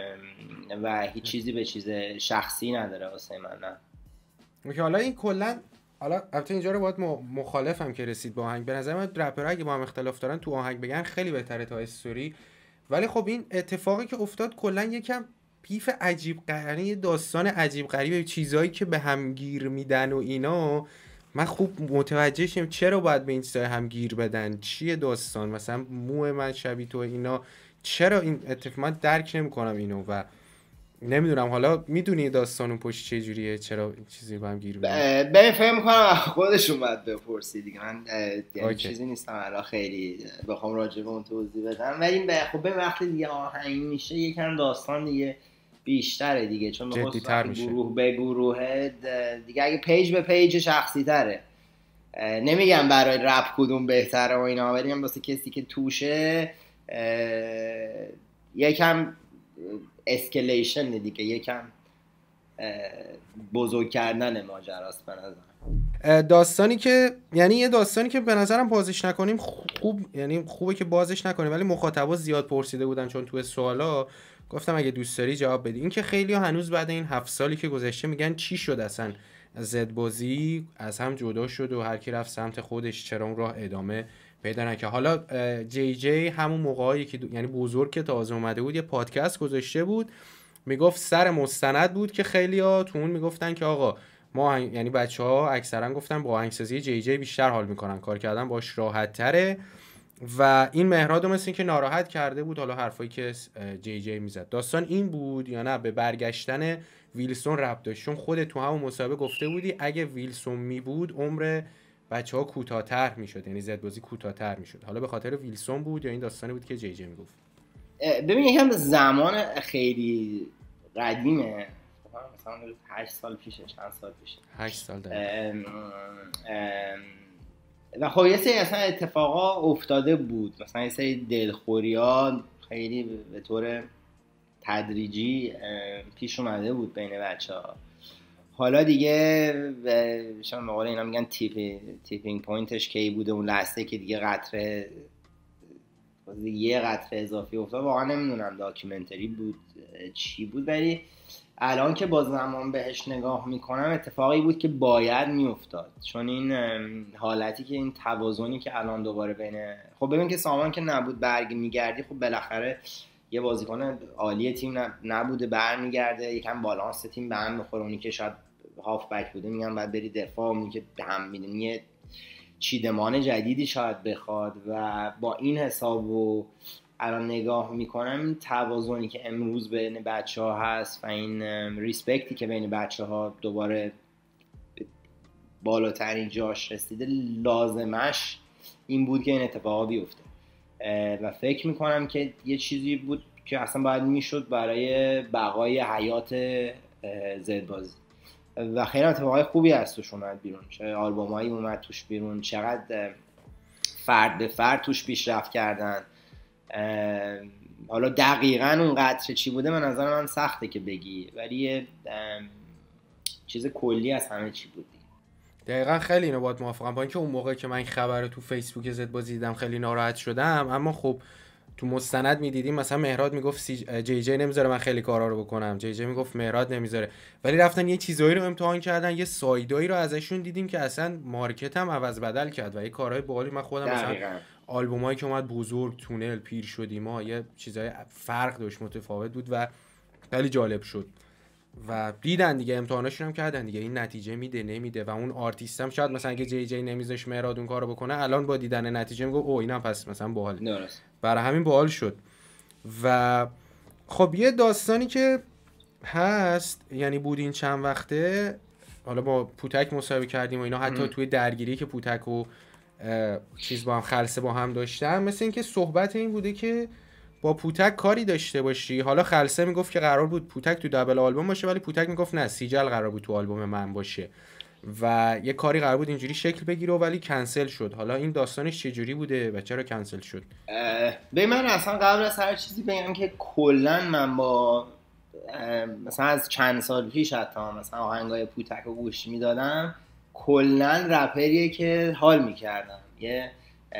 و هیچ چیزی به چیز شخصی نداره واسه من. نه که حالا این کلا حالا البته اینجا رو باید مخالفم که رسید با آهنگ. به نظر من رپرها اگه با هم اختلاف دارن تو آهنگ بگن خیلی بهتره تا استوری، ولی خب این اتفاقی که افتاد کلا یکم پیف عجیب غریبه، یه داستان عجیب غریبه، چیزایی که به هم گیر میدن و اینا من خوب متوجه شدم چرا باید به این چیزا هم گیر بدن، چیه داستان، مثلا مو من شبیه تو اینا، چرا این اتفاق من درک نمیکنم اینو و نمیدونم حالا میدونی داستان اون پشت چه جوریه، چرا چیزی با هم گیر بدن. ببین فکر میکنم خودشون باید بپرسی دیگه، من یعنی چیزی نیستم الان خیلی بخوام راجع به اون توضیح بدم، ولی خب به وقتی دیگه آهنگ میشه یکم داستان دیگه بیشتره دیگه، چون جدی‌تر میشه، گروه به گروه دیگه اگه پیج به پیج شخصی تره. نمیگم برای رپ کدوم بهتره و اینا، ولی هم واسه کسی که توشه یکم اسکلیشن دیگه، یکم بزرگ کردن ماجراست به نظرم. داستانی که یعنی یه داستانی که به نظرم بازش نکنیم خوب، یعنی خوبه که بازش نکنیم، ولی مخاطبا زیاد پرسیده بودن چون تو سوالا گفتم اگه دوست داری جواب بدی. این که خیلی هنوز بعد این 7 سالی که گذشته میگن چی شد اصلا زدبازی از هم جدا شد و هر کی رفت سمت خودش، چرا اون راه ادامه پیدا نکرد. حالا جی جی همون موقعی که یعنی بزرگ که تازه اومده بود یه پادکست گذاشته بود، میگفت سر مستند بود که خیلی‌ها تو اون میگفتن که آقا ما یعنی بچه‌ها اکثرا گفتن با آهنگسازی جی جی بیشتر حال میکنن، کار کردن باش راحت تره و این مهراد مثل این که ناراحت کرده بود حالا حرفایی که جی جی میزد. داستان این بود یا نه به برگشتن ویلسون ربط داشت؟ چون خودت تو همون مصاحبه گفته بودی اگه ویلسون می بود عمر بچه‌ها کوتاه‌تر میشد، یعنی زدبازی کوتاه‌تر میشد. حالا به خاطر ویلسون بود یا این داستانی بود که جی جی میگفت؟ ببین یکم زمان خیلی قدیمه، مثلا 8 سال پیشه، چند سال پیشه، 8 سال داره و خب یه سری اصلا اتفاقا افتاده بود، مثلا یه سری دلخوری‌ها خیلی به طور تدریجی پیش اومده بود بین بچه‌ها. حالا دیگه شما مقاله اینا میگن تیپینگ پوینتش کی بوده، اون لحظه که دیگه یه قطره اضافی افتاد، واقعا نمیدونم داکیومنتری بود چی بود، ولی الان که با زمان بهش نگاه میکنم اتفاقی بود که باید میافتاد، چون این حالتی که این توازنی که الان دوباره بین خب ببین که سامان که نبود برگ میگردی، خب بالاخره یه بازیکن عالی تیم نبوده برمیگرده، یکم بالانس تیم به هم میخوره، اونی که شاید هافبک بوده میگن بعد بری دفاع، اونی که هم میدونی یه چیدمان جدیدی شاید بخواد و با این حساب و الان نگاه میکنم این توازنی که امروز بین بچه ها هست و این ریسپکتی که بین بچه ها دوباره بالاترین جاش رسیده، لازمش این بود که این اتفاقا بیفته و فکر میکنم که یه چیزی بود که اصلا باید میشد برای بقای حیات زدبازی و خیلی اتفاقای خوبی از توش اومد بیرون، چه آلبومایی اومد توش بیرون، چقدر فرد به فرد توش پیشرفت کردن. حالا دقیقاً اون قطره چی بوده من نظر من سخته که بگی، ولی یه چیز کلی از همه چی بود. دقیقاً خیلی اینو باید موافقم، با اینکه اون موقع که من این خبر رو تو فیسبوک زدبازی دیدم خیلی ناراحت شدم، اما خب تو مستند میدیدیم مثلا مهراد میگفت جی جی نمیذاره من خیلی کارا رو بکنم، جی جی میگفت مهراد نمیذاره، ولی رفتن یه چیزایی رو امتحان کردن، یه سایدایی رو ازشون دیدیم که اصلا مارکت هم عوض بدل کرد و یه کارهای باحالی. من خودم مثلا آلبومایی که اومد بزرگ، تونل، پیر شدیم ما، یه چیزای فرق داشت، متفاوت بود و خیلی جالب شد و دیدن دیگه، امتحاناشون هم کردن دیگه، این نتیجه میده نمیده و اون آرتیست هم شاید مثلا اگه جی جی نمیذاش مهراد اون کارو بکنه الان با دیدن نتیجه میگه او اینم پس مثلا باحال، برای همین باحال شد. و خب یه داستانی که هست یعنی بود این چند وقته، حالا با پوتک مصاحبه کردیم و اینا، حتی توی درگیری که پوتک و چیز با هم خلسه با هم داشتن، مثل اینکه صحبت این بوده که با پوتک کاری داشته باشی. حالا خلسه میگفت که قرار بود پوتک تو دبل آلبوم باشه، ولی پوتک میگفت نه سیجل قرار بود تو آلبوم من باشه و یه کاری قرار بود اینجوری شکل بگیره ولی کنسل شد. حالا این داستانش چه جوری بوده و چرا کنسل شد؟ به من اصلا قبل از هر چیزی بگم که کلا من با مثلا از چند سال پیش حتی مثلا آهنگای پوتک رو گوش میدادم، کلا رپریه که حال میکردم، یه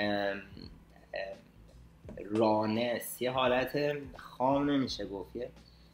رانس، یه حالت خام نمیشه گفت، یه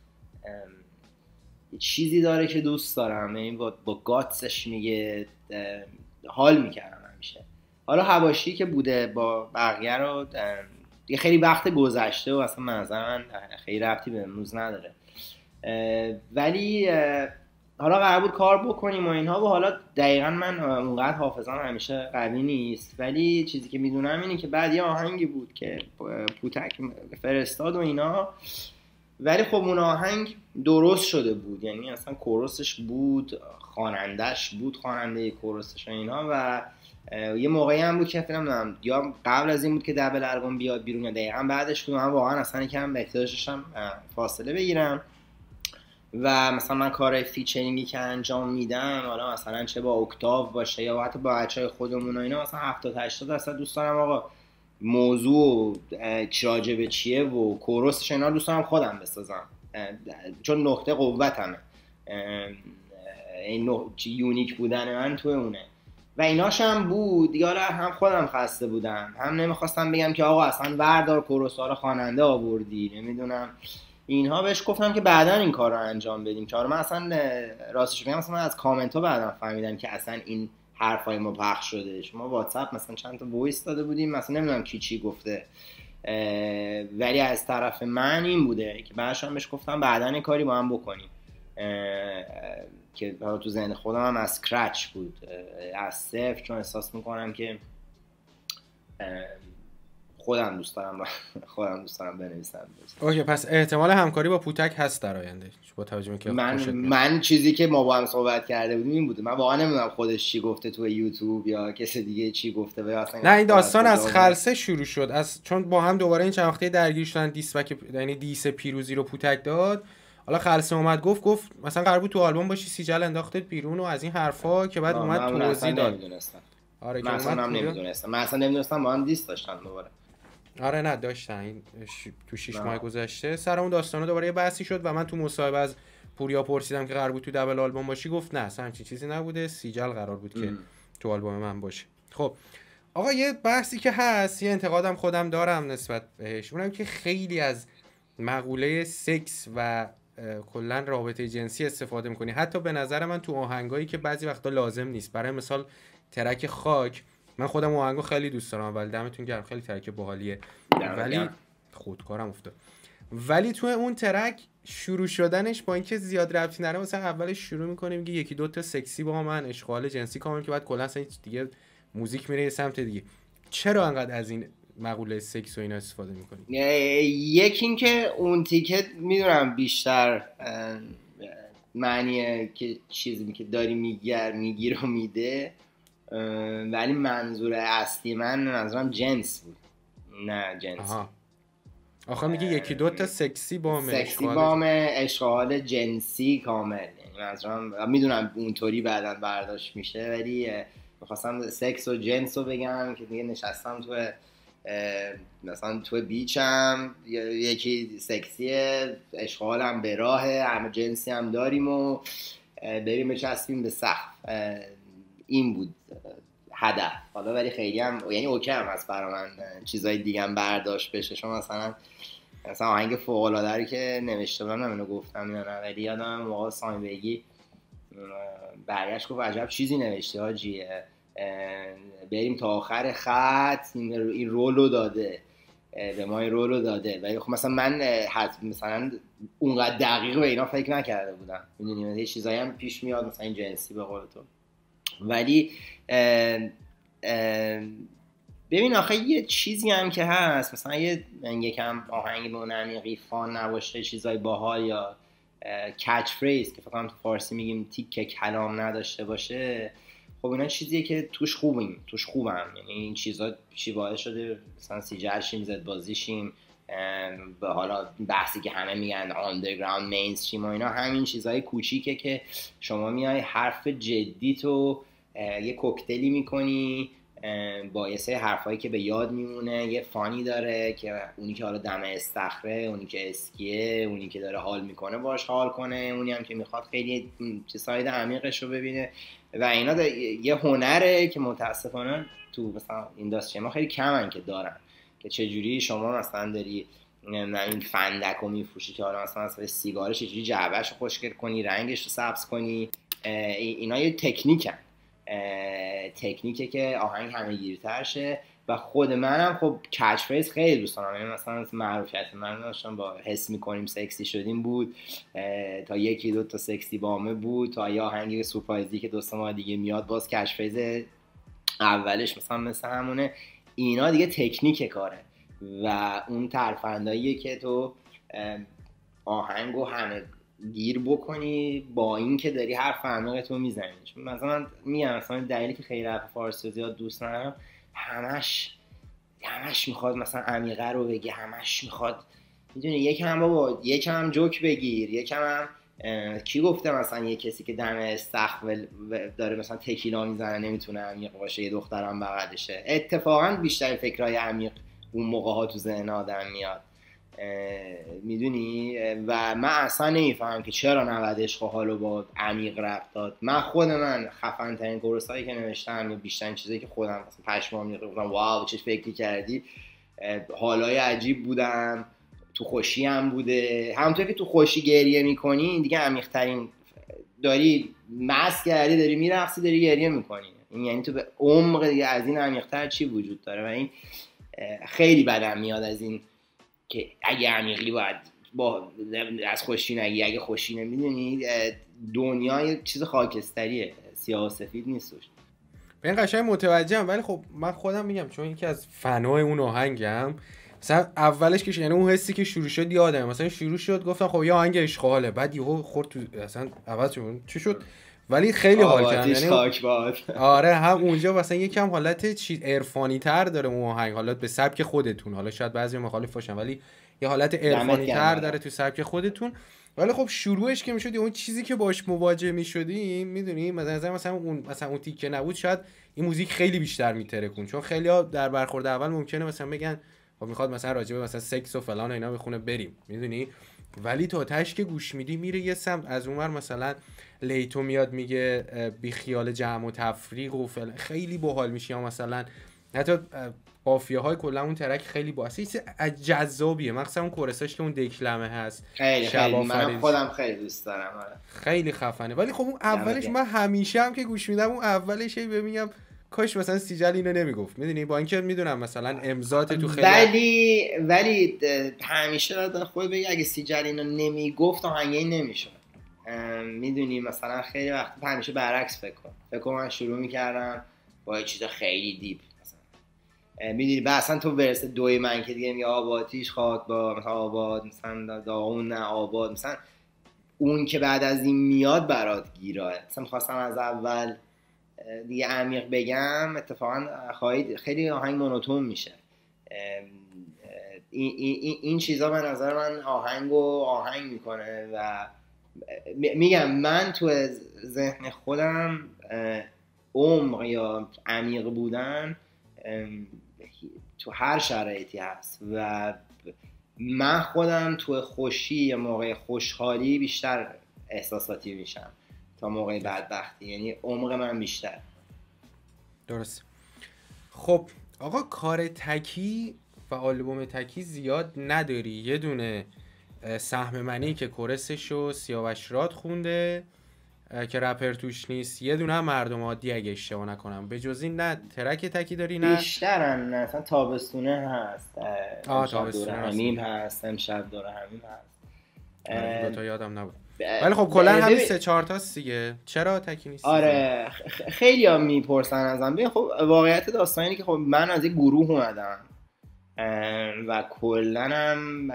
چیزی داره که دوست دارم، یعنی با گاتسش میگه حال میکردم همیشه. حالا حواشی که بوده با بقیه رو یه خیلی وقت گذشته و اصلا منظر من خیلی ربطی به امروز نداره، ولی حالا قرار بود کار بکنیم و اینها و حالا دقیقا من اونقدر حافظم همیشه قوی نیست، ولی چیزی که میدونم اینه که بعد یه آهنگی بود که پوتک فرستاد و اینا، ولی خب اون آهنگ درست شده بود، یعنی اصلا کورسش بود، خوانندش بود، خواننده کورسش و اینا، و یه موقعی هم بود که فکر نمی‌کنم یا قبل از این بود که دبل آلبوم بیاد بیرون یا دقیقاً بعدش بود، من واقعا اصلا یکم احتیاجشم فاصله بگیرم و مثلا من کارهای فیچرینگی که انجام میدم، حالا مثلا چه با اکتاو باشه یا حتی با بچهای خودمون و اینا، مثلا 70-80% دوست دارم آقا موضوع راجع به چیه و کورسش اینا دوست دارم خودم بسازم، چون نقطه قوتمه، این یونیک بودن من توی اونه و ایناش هم بود دیگه. حالا هم خودم خسته بودم، هم نمیخواستم بگم که آقا اصلا بردار کورس‌ها رو خواننده آوردی، نمیدونم اینها. بهش گفتم که بعداً این کار رو انجام بدیم، چون من اصلا راستش بگم مثلا از کامنت ها بعداً فهمیدم که اصلا این حرفای ما پخش شده، ما واتساپ مثلا چند تا وایس داده بودیم، مثلا نمیدونم کی چی گفته، ولی از طرف من این بوده که بعدش هم بهش گفتم بعداً این کاری با هم بکنیم که حالا تو ذهن خودم هم از اسکرچ بود، از صفر، چون احساس میکنم که خودم دوست دارم بنویسم. اوکی، پس احتمال همکاری با پوتک هست در آینده با توجه به که من چیزی که ما با هم صحبت کرده بودیم این بوده، من واقعا نمیدونم خودش چی گفته تو یوتیوب یا کسی دیگه چی گفته. نه این داستان از خلسه شروع شد، چون با هم دوباره این چند وقته درگیر شدن، یعنی دیس پیروزی رو پوتک داد. حالا خلسه اومد گفت مثلا قرار بود تو آلبوم باشی، سیجل انداختت بیرون و از این حرفا که بعد اومد توضیح داد. آره من اصلا نمیدونستم با هم دیس داشتن دوباره. آره نه داشتن این تو 6 ماه گذشته سر اون داستانا دوباره یه بحثی شد و من تو مصاحبه از پوریا پرسیدم که قرار بود تو دبل آلبوم باشی، گفت نه اصلا همچین چیزی نبوده، سیجل قرار بود که تو آلبوم من باشه. خب آقا یه بحثی که هست، یه انتقادم خودم دارم نسبت بهش، اونم که خیلی از مقوله سکس و کلا رابطه جنسی استفاده میکنی، حتی به نظر من تو آهنگایی که بعضی وقتا لازم نیست. برای مثال ترک خاک، من خودم آهنگو خیلی دوست دارم، ولی دمتون گرم خیلی ترک باحالیه، ولی خودکارم افتاد، ولی تو اون ترک شروع شدنش با اینکه زیاد ربطی نداره، مثلا اولش شروع می‌کنه میگه یکی دو تا سکسی با من، اشغال جنسی کامل، که بعد کلا اصلا دیگه موزیک میره یه سمت دیگه. چرا انقدر از این مقوله سکس و اینا استفاده می‌کنی؟ یکی این که اون تیکت میدونم بیشتر معنیه که چیزی که داری میگیر و میده، ولی منظور اصلی من منظورم جنس بود، نه جنس. آخه میگه یکی دو تا سکسی بام، سکسی بام، اشغال جنسی کامل. یعنی منظورم میدونم اونطوری بعداً برداشت میشه، ولی میخواستم سکس و جنس رو بگم که دیگه نشستم تو مثلا تو بیچم، یکی سکسیه، اشغالم به راهه، همه جنسی هم داریم و بریم بچسبیم به سقف. این بود هدف. حالا ولی خیلی هم یعنی اوکی هم هست برای من چیزای دیگه هم برداشت بشه. شما مثلا آهنگ فوق‌العاده که نوشته بودم اینو گفتم یا نه، ولی یادم موقع سامی بگی برگشت گفت عجب چیزی نوشته حاجی، بریم تا آخر خط، این رولو داده به ما، این رولو داده. ولی خب مثلا من مثلا اونقدر دقیق به اینا فکر نکرده بودم، میدونی یه چیزایی هم پیش میاد مثلا این جنسی به قول تو. ولی ببین آخه یه چیزی هم که هست، مثلا یکم آهنگ به اون عمیقی فان نباشه، چیزای باحال یا کچ فریز که فکر کنم تو فارسی میگیم تیکه کلام نداشته باشه، خب اینا چیزیه که توش خوبم. یعنی این چیزا چی باعث شده مثلا سیجر شیم، زد بازی شیم، به حالا بحثی که همه میگن آندرگراوند مینستریم و اینا، همین چیزای کوچیکه که شما میای حرف جدی تو یه کوکتلی میکنی با یه سری حرفایی که به یاد میمونه، یه فانی داره که اونی که حالا دم استخره، اونی که اسکیه، اونی که داره حال میکنه باش حال کنه، اونی هم که میخواد خیلی چه ساید عمیقش رو ببینه. و اینا یه هنره که متاسفانه تو مثلا اینداستری ما خیلی کمن که دارن، که چجوری شما مثلا داری این فندک رو میفروشی که حالا مثلا سیگارش چجوری جعبهش رو خوشگل کنی، رنگش رو سبز کنی، اینا یه تکنیکه که آهنگ همه گیرتر شه. و خود منم خب کچ فریز خیلی دوست دارم، یعنی مثلا معروفیت من داشتم با حس میکنیم سکسی شدیم بود، تا یکی دو تا سکسی بامه بود، تا یه آهنگی سورپرایزی که 2 ماه دیگه میاد باز کچ فریز اولش مثل همونه. اینا دیگه تکنیک کاره و اون ترفنداییه که تو آهنگو همه گیر بکنی با این که داری حرف عمیقتو میزنی. مثلا میگم مثلا دلیلی که خیلی رپ فارسی زیاد دوست ندارم، همش میخواد مثلا عمیقه رو بگی، همش میخواد میدونی یکم جوک بگیر، یکم هم کی گفته مثلا یه کسی که دم استخول داره مثلا تکیلا میزنه نمیتونه عمیق باشه، یه دخترم بغلشه. اتفاقا بیشتر فکرای عمیق اون موقع ها تو ذهن آدم میاد، میدونی. و من اصلا نمیفهمم که چرا 90 عشق و حالو با عمیق رفت داد. من خفن ترین کورسایی که نوشتم یا بیشترین چیزایی که خودم مثلا پشمام میریخت گفتم واو چه فکری کردی، حالای عجیب بودم، تو خوشی هم بوده. همونطور که تو خوشی گریه میکنی این دیگه عمیق ترین، داری مست کردی، داری میرقصی، داری گریه میکنی، این یعنی تو به عمق دیگه از این عمیق تر چی وجود داره. و این خیلی بدم میاد از این که اگه عمیقی باید با از خوشی نگی، اگه خوشی نمیدونی دنیا یه چیز خاکستریه، سیاه و سفید نیستش. به این قشنگ متوجهم، ولی خب من خودم میگم چون اینکه از فنای اون آهنگم، مثلا اولش که یعنی اون حسی که شروع شد یادم، مثلا شروع شد گفتم خب یه آهنگ اشغاله، بعد یهو خورد تو اصلا عوض شد چی شد، ولی خیلی حال کرد. یعنی آره هم اونجا مثلا یکم حالت عرفانی تر داره اون آهنگ، حالت به سبک خودتون، حالا شاید بعضی مخالف باشن ولی یه حالت عرفانی تر داره تو سبک خودتون. ولی خب شروعش که میشد اون چیزی که باش مواجه میشدیم، میدونی مثلا اون تیکه نبود شاید این موزیک خیلی بیشتر میترکون، چون خیلی‌ها در برخورد اول ممکنه مثلا بگن خب میخواد مثلا راجع به مثلا سکس و فلان و اینا بخونه بریم، میدونی. ولی تو تاش که گوش میدی میره یه سمت، از اونور مثلا لیتو میاد میگه بی خیال جمع و تفریق و فلان، خیلی باحال میشه. یا مثلا حتی قافیه های کلا اون ترک خیلی باحاله، جذابیه، مخصوصا اون کورساش که اون دکلمه هست خیلی من خودم خیلی دوست دارم، خیلی خفنه. ولی خب اون اولش من همیشه هم که گوش میدم اون اولش میگم کاش مثلا سیجل اینو نمیگفت، میدونی، با اینکه میدونم مثلا امضات تو خیلی ولی همیشه باید خود بگی اگه سیجل اینو نمیگفت آهنگه این نمیشد. میدونی مثلا خیلی وقت همیشه برعکس فکر کن من شروع میکردم با یه چیز خیلی دیپ مثلا، میدونی اصلا تو ورس دوی من که دیگه میگه آباتیش خاک با مثلا آباد مثلا داغون نه آباد، مثلا اون که بعد از این میاد برات گیراه. مثلا خواستم از اول دیگه عمیق بگم، اتفاقا خیلی آهنگ مونوتون میشه. این چیزا به نظر من آهنگ میکنه و میگم من تو ذهن خودم عمق یا عمیق بودن تو هر شرایطی هست و من خودم تو خوشی یا موقع خوشحالی بیشتر احساساتی میشم تا موقع بدبختی، یعنی عمق من بیشتر. درست. خب آقا کار تکی و آلبوم تکی زیاد نداری، یه دونه سهم منی که کورسشو سیاوش راد خونده که رپر توش نیست، یه دونه هم مردم عادی اگه اشتباه نکنم، به جز این نه ترک تکی داری نه بیشترن، نه مثلا تابستونه هست، امشب دور همیم هست، امشب دور همیم هست، دوتا یادم نبود، ولی خب کلا همین 3-4 تاست دیگه، چرا تکی نیست؟ آره خیلی ها میپرسن ازم. ببین خب واقعیت داستانی که خب من از یک گروه اومدم و کلن هم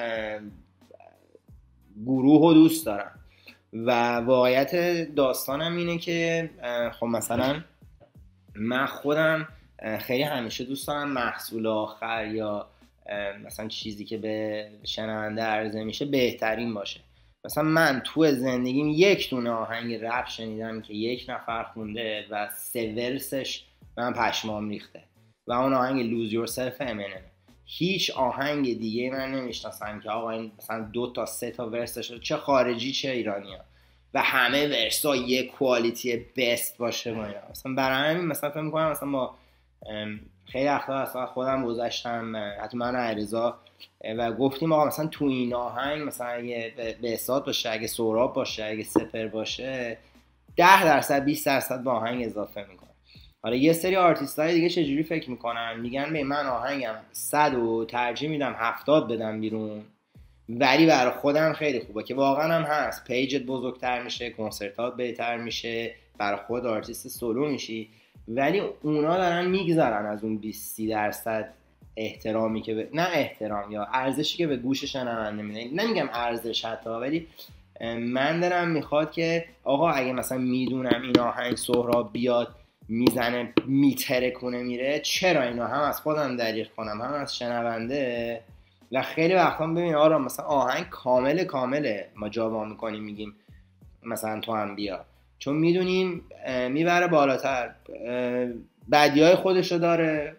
گروه رو دوست دارم و واقعیت داستانم اینه که خب مثلا من خودم خیلی همیشه دوست دارم محصول آخر یا مثلا چیزی که به شنونده عرضه میشه بهترین باشه. مثلا من تو زندگیم یک دونه آهنگ رپ شنیدم که یک نفر خونده و 3 ورسش من پشمام ریخته و اون آهنگ Lose Yourself Eminem. هیچ آهنگ دیگه من نمیشناسم که آقا این مثلا 2 تا 3 تا ورسش چه خارجی چه ایرانیا و همه ورسا یه کوالیتی بست باشه با اینا. مثلا برای همین مثلا فکر می‌کنم مثلا با خیلی وقتا اصلا خودم گذاشتم حتی من و علیرضا و گفتیم آقا مثلا تو این آهنگ مثلا اگه بهزاد باشه، اگه سهراب باشه، اگه سپر باشه 10% 20% با آهنگ اضافه میکنه. حالا یه سری آرتیستای دیگه چجوری فکر میکنن؟ میگن به من آهنگم 100 و ترجیح میدم 70 بدم بیرون، ولی برای خودم خیلی خوبه که واقعا هم هست، پیجت بزرگتر میشه، کنسرتات بهتر میشه، برای خود آرتیست سولو میشی، ولی اونا دارن میگذارن از اون 20-30% احترامی که نه احترام یا ارزشی که به گوش شنونده میدن. نمیگم ارزش حتی، ولی من دارم میخواد که آقا اگه مثلا میدونم این آهنگ سهراب بیاد میزنه میتره کنه میره، چرا اینو هم از خودم دریغ کنم هم از شنونده؟ و خیلی وقتا ببین آرام مثلا آهنگ کامله ما جاوا میکنیم میگیم مثلا تو هم بیا، چون میدونیم میبره بالاتر، بدیای خودشو داره،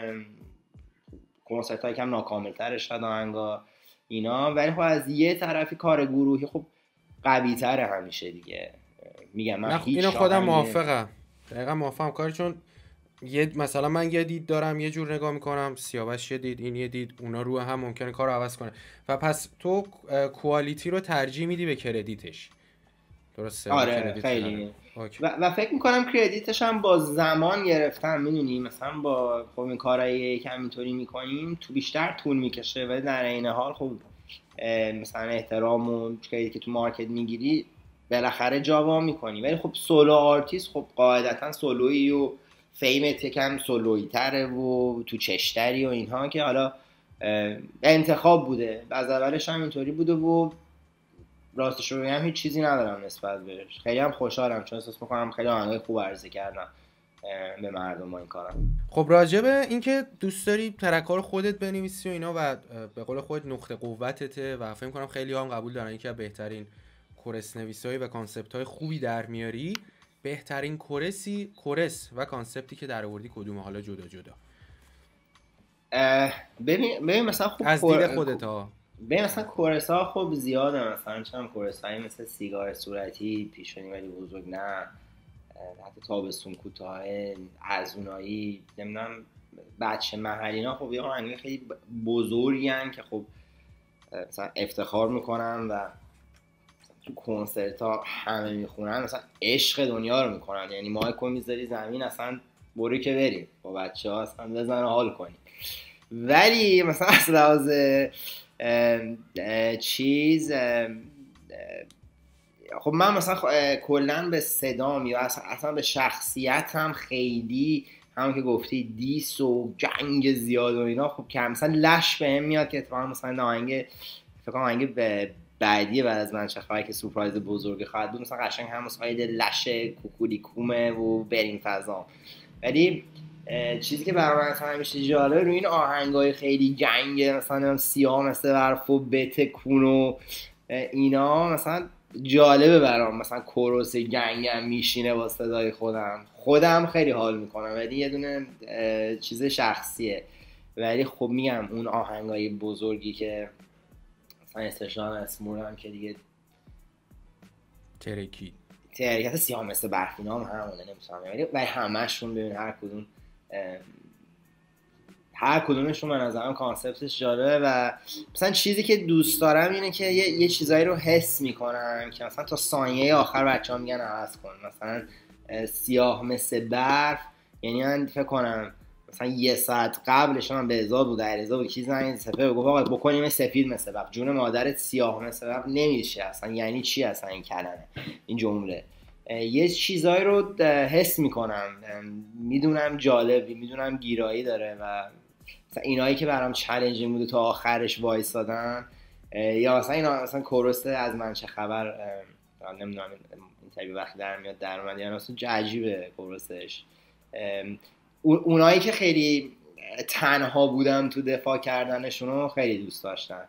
کنسرت های کم ناکاملترش شد آهنگا اینا، ولی خب از یه طرفی کار گروهی خب قوی تره همیشه دیگه. میگم من اینو خودم موافقم، دقیقا موافقم کاری، چون مثلا من یه دید دارم یه جور نگاه میکنم، سیاوش یه دید، این یه دید، اونا رو هم ممکنه کار رو عوض کنه و پس تو کوالیتی رو ترجیح میدی به کردیتش، درسته؟ آره خیلی و فکر میکنم کردیتش هم با زمان گرفتم، میدونی مثلا با خب این کارایی که همینطوری میکنیم تو بیشتر طول میکشه، ولی در این حال خب مثلا احترام و چیزی که تو مارکت میگیری بالاخره جاوا میکنی، ولی خب سولو آرتیست خب قاعدتا سولویی و فیمت یکم سولویی تره و تو چشتری و اینها که حالا انتخاب بوده، از اولش هم اینطوری بوده و راستش رو بگم هیچ چیزی ندارم نسبت بهش، خیلی هم خوشحالم چون احساس میکنم خیلی آهنگای خوب عرضه کردم به مردم با این کارم. خب راجبه اینکه دوست داری ترک‌ها رو خودت بنویسی و اینا و به قول خودت نقطه قوتته و فکر می‌کنم خیلی هم قبول دارن اینکه بهترین کورس نویسایی و کانسپت‌های خوبی در میاری، بهترین کورس و کانسپتی که در آوردی کدومه حالا جدا جدا؟ ببین مثلا خوب از دید خودت ها، ببین مثلا کورس ها خب زیاده، مثلا چند کورس هایی مثل سیگار صورتی، پیشونی ولی بزرگ نه، حتی تابستون کوتاه، ازونایی، نمیدونم بچه محلینا، خب یه آهنگ خیلی بزرگی هن که خب مثلا افتخار میکنن و تو کنسرت ها همه میخونن، مثلا عشق دنیا رو میکنن، یعنی مایکو میذاری زمین اصلا برو که بریم با بچه‌ها اصلا بزن حال کنیم. ولی مثلا از لحاظ چیز خب من مثلا کلا به صدام یا اصلا به شخصیتم خیلی همون که گفتی دیس و جنگ زیاد و اینا خب که مثلا لش بهم میاد که اتفاقا مثلا آهنگ فکر کنم آهنگ بعدی بعد از من چه خبر که سورپرایز بزرگ خواهد بود مثلا قشنگ هم مثلا لش کوکولیکومه و بریم فضا. ولی چیزی که برای من مثلا همیشه جالبه روی این آهنگای خیلی جنگ مثلا سیاه مثل برف و بتکون و اینا مثلا جالبه برام، مثلا کوروس جنگم میشینه با صدای خودم خیلی حال میکنم، ولی یه دونه چیز شخصیه. ولی خب میگم اون آهنگای بزرگی که مثلا استشان اسمور هم که دیگه ترکی سیاه مثل برف اینا هم همونه نمیتونم، ولی همه‌شون ببین هر کدومشون من نظرم کانسپتش جالبه و مثلا چیزی که دوست دارم اینه که یه چیزایی رو حس میکنم که مثلا تا ثانیه آخر بچه‌ها میگن عوض کن، مثلا سیاه مثل برف، یعنی من فکر کنم مثلا یه ساعت قبلش من به ازاد بود علیرضا بود چیز زنگ سفر گفت آقا بکنیم سفید مثل برف، جون مادرت سیاه مثل برف نمیشه اصلا، یعنی چی اصلا این کلمه این جمله؟ یه چیزایی رو حس میکنم، میدونم جالبی، میدونم گیرایی داره و مثلا اینایی که برام چالنجینگ بوده تا آخرش وایسادن، یا مثلا اینا مثلا کوروس از من چه خبر نمیدونم اینترویو وقتی در میاد در اومد یا مثلا عجیبه کوروسش. اونایی که خیلی تنها بودم تو دفاع کردنشون رو خیلی دوست داشتم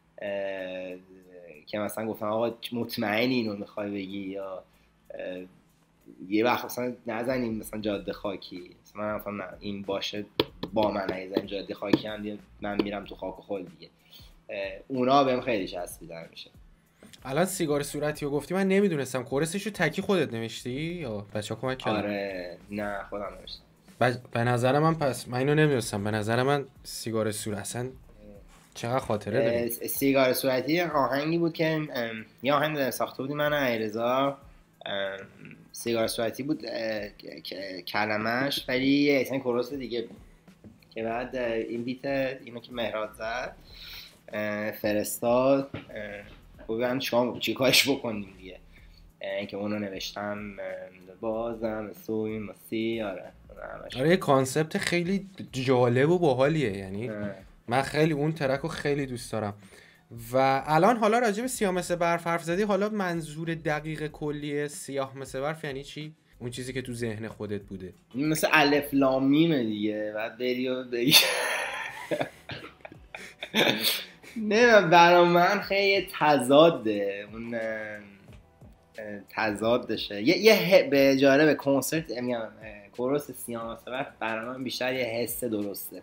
که مثلا گفتم آقا مطمئنی اینو میخوای بگی یا یه وقت مثلا نزنیم مثلا جاده خاکی، مثلا این باشه با من نزنیم جاده خاکی هم دیگه من میرم تو خاک و خل دیگه. اونا بهم خیلی چسبیدن میشه. الان سیگار صورتی رو گفتی من نمیدونستم کورسشو تکی خودت نوشتی یا بچه‌ها کمک کردن؟ آره نه خودم نوشتم. به نظر من پس من اینو نمیدونستم، به نظر من سیگار صورت اصلا چقدر خاطره داره. سیگار صورتی آهنگی بود که یه آهنگ ساخته بودیم من و علیرضا، سیگار صورتی بود کلمش، ولی اصلا کوروس دیگه بود که بعد این بیت اینو که مهراد زد فرستاد گفتم چی کارش بکنیم دیگه که اونو نوشتم بازم سوی مسی. آره یه کانسپت خیلی جالب و باحالیه، یعنی من خیلی اون ترک رو خیلی دوست دارم. و الان حالا راجع به سیاه مثل برف حرف زدی، حالا منظور دقیق کلی سیاه مثل برف یعنی چی؟ اون چیزی که تو ذهن خودت بوده مثل الف لام میمه دیگه، بعد بری و بگی نه برای من خیلی تضاده، اون تضادشه یه به جالب کنسرت میگم کوروس سیاه مثل برف برای من بیشتر یه حس درسته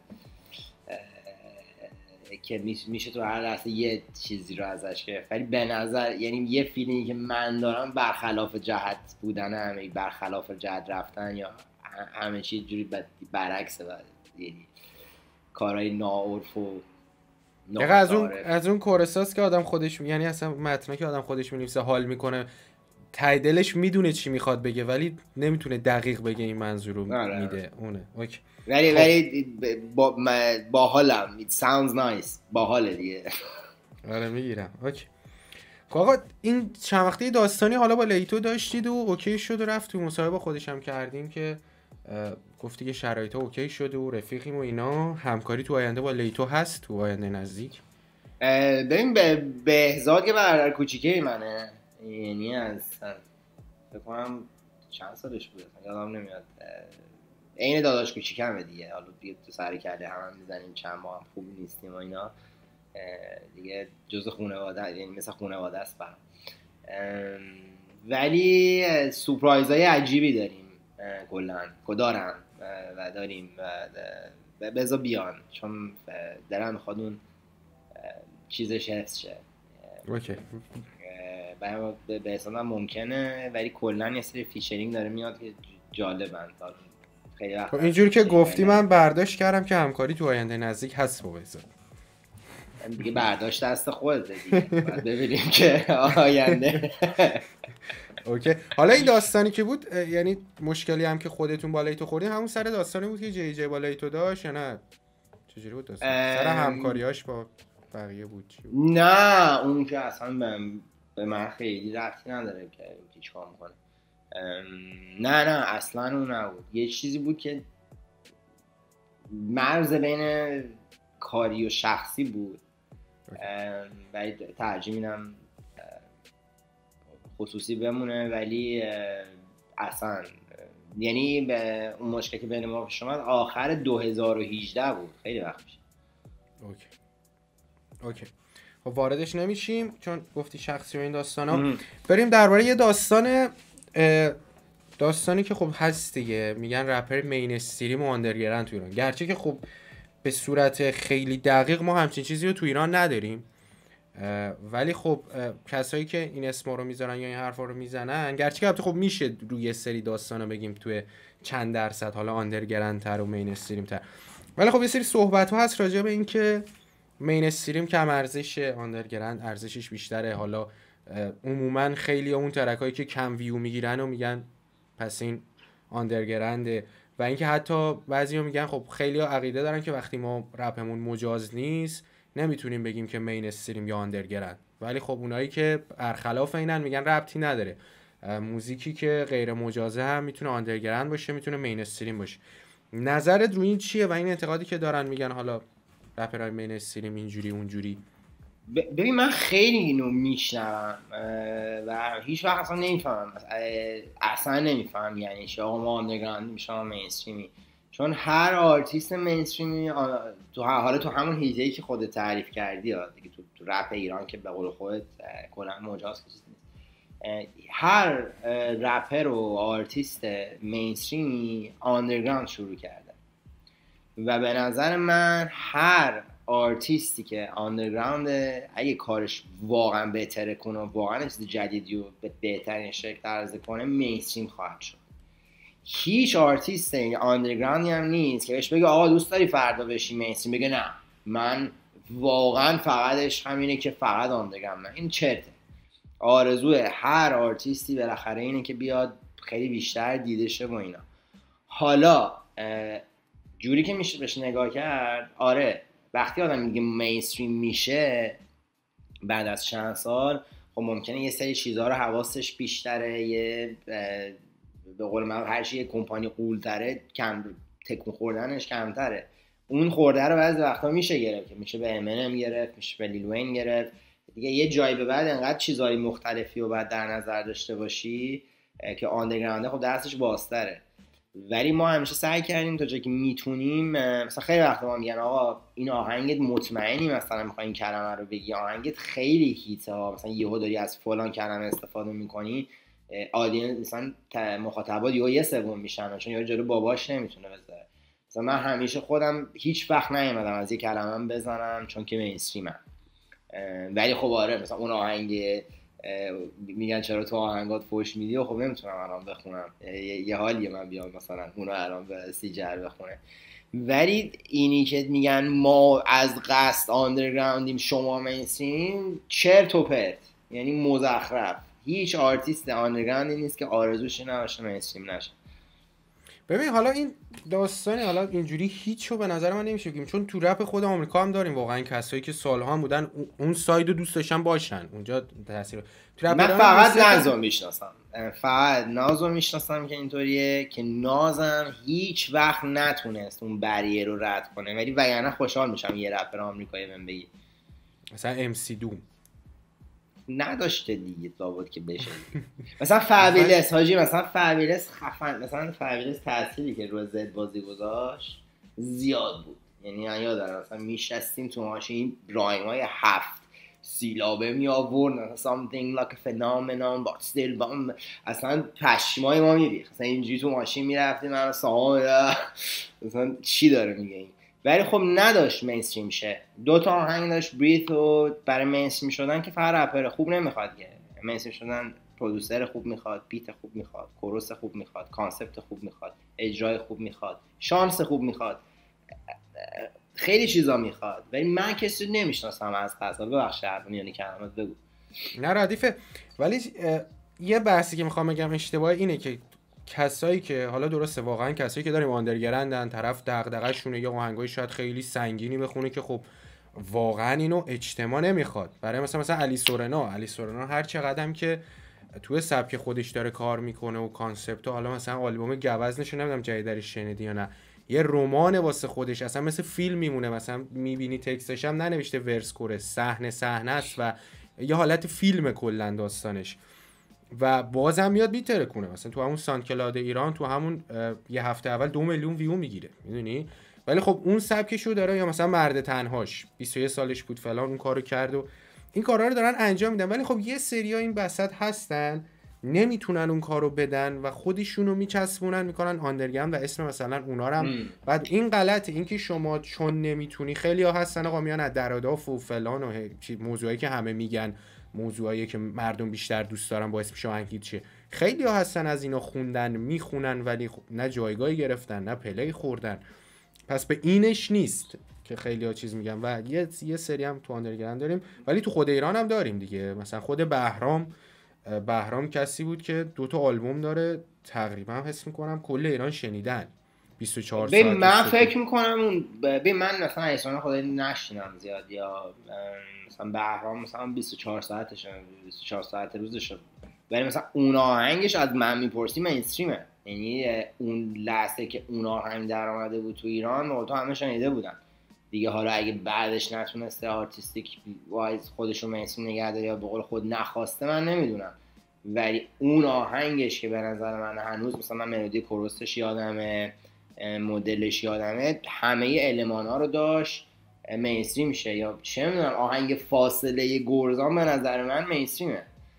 که میشه تو هر لحظه یه چیزی رو ازش گرفت، ولی به نظر یعنی یه فیلینگی که من دارم برخلاف جهت بودن همه، برخلاف جهت رفتن یا همه چیز جوری برعکسه، یعنی کارهای ناعرف و از اون کورساست که آدم خودش یعنی اصلا متنی که آدم خودش می‌نویسه حال میکنه ته دلش میدونه چی میخواد بگه ولی نمیتونه دقیق بگه این منظور رو میده اونه. اوکی. ولی با حالم it sounds nice با حال دیگه. آره میگیرم. اوکی. آقا این چند وقته داستانی حالا با لیتو داشتید و اوکی شد و رفت تو مصاحبه خودش هم کردیم که گفتی که شرایط اوکی شده و رفیقیم و اینا، همکاری تو آینده با لیتو هست تو آینده نزدیک؟ ببین بهزاد که برادر کوچیکه منه، یعنی از فکر کنم چند سالش بود یادم نمیاد، عین داداش کوچیکمه دیگه، حالا دیگه تو سر کله هم میزنیم چند ماه هم خوب نیستیم و اینا دیگه جزء خانواده، یعنی مثل خانواده است برام. ولی سورپرایزهای عجیبی داریم کلا دارم و داریم و بذار بیان چون دلم میخواد اون چیزش حفظ شه. اوکی. به حساب ممکنه ولی کلا یه سری فیچرینگ داره میاد که جالبن. خیلی وقت اینجوری که گفتی من برداشت کردم که همکاری تو آینده نزدیک هست با بهزاد. دیگه برداشت دست خودت دیگه، بعد ببینیم که آینده اوکی. حالا این داستانی که بود یعنی مشکلی هم که خودتون بالای تو خوردین همون سر داستانی بود که جی جی بالای تو داشت یا نه چجوری بود داستان؟ سر همکاریاش با بقیه بود چی بود؟ نه اون که اصلا به من خیلی ربطی نداره که چیکار میکنه. نه اصلا اون نبود. یه چیزی بود که مرز بین کاری و شخصی بود. ولی ترجیح میدم خصوصی بمونه. ولی اصلا یعنی به اون مشکلی که بین ما پیش اومد آخر 2018 بود، خیلی وقت میشه. اوکی. خب واردش نمیشیم چون گفتی شخصی و این داستانا. بریم درباره یه داستانی که خب هست دیگه، میگن رپر مین استریم و آندرگراند تو ایران. گرچه که خب به صورت خیلی دقیق ما همچین چیزی رو تو ایران نداریم، ولی خب کسایی که این اسما رو میذارن یا این حرفا رو میزنن، گرچه که خب میشه روی یه سری داستانا بگیم توی چند درصد حالا آندرگراند تر و مین استریم تر، ولی خب یه سری صحبت ها هست راجع به این که مین استریم کم ارزشه، آندرگراند ارزشش بیشتره. حالا عموما خیلی اون ترکایی که کم ویو میگیرن و میگن پس این آندرگرانده، و اینکه حتی بعضیا میگن خب خیلی‌ها عقیده دارن که وقتی ما رپمون مجاز نیست نمیتونیم بگیم که مین استریم یا آندرگراند، ولی خب اونایی که برخلاف اینن میگن ربطی نداره، موزیکی که غیر مجازه هم میتونه آندرگراند باشه میتونه مین استریم باشه. نظرت رو این چیه و این انتقادی که دارن میگن حالا رپرای مین استریم اینجوری اونجوری؟ ببین من خیلی اینو میشنوم و هیچ وقت اصلا نمیفهمم، اصلا نمیفهمم یعنی چی آقا ما آندرگراند میشم مینستریمی. چون هر آرتیست مینستریمی تو همون حیطه‌ای که خودت تعریف کردی دیگه، تو رپ ایران که به قول خودت کلا مجاز نیست، هر رپر و آرتیست مینستریمی آندرگراند شروع کرده و به نظر من هر آرتیستی که آندرگراند اگه کارش واقعا بهتره کنه و واقعا چیز جدیدی و به بهترین شکل عرضه کنه مینستریم خواهد شد. هیچ آرتیست آندرگراندی هم نیست که بهش بگه آقا دوست داری فردا بشی مینستریم بگه نه من واقعا فقطش همینه که فقط آندرگراند. این چرته. آرزوی هر آرتیستی بالاخره اینه که بیاد خیلی بیشتر دیده شه و اینا. حالا جوری که میشه بهش نگاه کرد، آره وقتی آدم میگه مینستریم میشه بعد از چند سال خب ممکنه یه سری چیزها رو حواسش بیشتره، یه به قول من هر چی یه کمپانی قولتره کم تکون خوردنش کمتره. اون خورده رو بعضی وقتا میشه گرفت که میشه به امنم گرفت، میشه به لیل وین گرفت دیگه. یه جایی به بعد انقدر چیزهای مختلفی رو باید در نظر داشته باشی که آندرگراند خب دستش بازتره. ولی ما همیشه سعی کردیم تا جایی که میتونیم، مثلا خیلی وقتا ما میگن آقا این آهنگت مطمئنی مثلا میخوای این کلمه رو بگی، آهنگت خیلی هیته ها، مثلا یهو داری از فلان کلمه استفاده میکنی، آدینس مثلا مخاطبات یه سوم میشن چون یه جلو باباش نمیتونه بذاره. مثلا من همیشه خودم هیچ وقت نیومدم از یه کلمه بزنم چون که مینستریمم. ولی خب آره مثلا اون آهنگ میگن چرا تو آهنگات فوش میدی و خب نمیتونم الان بخونم، یه حالیه من بیام مثلا اونو الان به سیجر بخونه. ولی اینی که میگن ما از قصد آندرگراندیم شما مینستریم، چرت و پرت، یعنی مزخرف. هیچ آرتیست آندرگراندی نیست که آرزوش نباشه مینستریم نشه. ببین حالا این داستانی حالا اینجوری هیچو به نظر من نمیشه بگیم، چون تو رپ خود آمریکا هم داریم واقعا کسایی که سالها هم بودن اون سایدو دوست داشتن باشن اونجا تاثیر. من فقط نازو میشناسم، فقط نازو میشناسم که اینطوریه که نازم هیچ وقت نتونست اون بریر رو رد کنه، ولی وگرنه خوشحال میشم یه رپر آمریکایی بهم بگی مثلا ام سی دوم نداشته دیگه لابد که بشه مثلا فابیلس حاجی، مثلا فابیلس خفن، مثلا فابیلس تأثیری که رو زد بازی گذاشت زیاد بود. یعنی من یادم مثلا میشستیم تو ماشین رایمای 7 سیلابه می آورد something like a phenomenon but still bomb، اصلا پشمای ما میریخت. مثلا اینجوری تو ماشین میرفتیم من سامان مثلا چی داره میگه این. ولی خب نداشت مینستریم شه. 2 تا آهنگ داشت بریت و برای مینستریم شدن که فقط رپر خوب نمیخواد که مینستریم شدن، پرودوسر خوب میخواد، بیت خوب میخواد، کوروس خوب میخواد، کانسپت خوب میخواد، اجرای خوب میخواد، شانس خوب میخواد، خیلی چیزا میخواد. ولی من کسی نمیشناسم از قضا، ببخشید یعنی کلمات بگو. نه ردیفه. ولی یه بحثی که میخوام بگم اشتباه اینه که کسایی که حالا درسته واقعا کسایی که داریم آندرگرندن، طرف دغدغه‌شونه یا آهنگای شاید خیلی سنگینی بخونه که خب واقعا اینو اجتماع نمیخواد. برای مثلا علی سورنا هر چقدرم که توی سبک خودش داره کار میکنه و کانسپت، حالا مثلا آلبوم گوزنشو نمیدونم جدیدش شنیدی یا نه، یه رمان واسه خودش اصلا مثل فیلم میمونه. مثلا میبینی تکستش هم ننوشته ورس کره، صحنه است و یه حالت فیلم کلا داستانش و بازم میاد میترکونه. مثلا تو همون ساندکلاد ایران تو همون یه هفته اول 2 میلیون ویو میگیره، میدونی؟ ولی خب اون سبکشو داره. یا مثلا مرد تنهاش 21 سالش بود فلان اون کارو کرد و این کارا رو دارن انجام میدن. ولی خب یه سریا این وسط هستن نمیتونن اون کارو بدن و خودشونو میچسبونن میکنن آندرگراند و اسم مثلا اونا رو هم بعد این غلطه. این که شما چون نمیتونی، خیلی‌ها هستن آقا میان از دراداف و فلان و موضوعی که همه میگن موضوعایی که مردم بیشتر دوست دارن با اسم شما هیچ چیه، خیلی‌ها هستن از اینا خوندن میخونن ولی نه جایگاهی گرفتن نه پلی خوردن. پس به اینش نیست که خیلی‌ها چیز میگن. و یه سری هم تو آندرگراند داریم ولی تو خود ایران هم داریم دیگه. مثلا خود بهرام کسی بود که 2 تا آلبوم داره تقریبا حس میکنم کل ایران شنیدن 24 ساعت. من فکر میکنم اون من مثلا احسان خدایی نشینم زیاد، یا مثلا بهرام مثلا 24 ساعتشه 24 ساعت روزشه، ولی مثلا اون آهنگش از من میپرسی مینستریمه. یعنی اون لحظه که اون آهنگ در آمده بود تو ایران موقع همه شنیده بودن دیگه. حالا اگه بعدش نتونسته آرتیستیک وایز خودشو مینستریم نگه داره یا به قول خود نخواسته من نمیدونم، ولی اون آهنگش که به نظر من هنوز مثلا من ملودی کوروسش یادمه، مدلش یادمه، همه المانا رو داشت، مینستریم میشه. یا چه میدونم آهنگ فاصله گرزان به نظر من مینستریمه،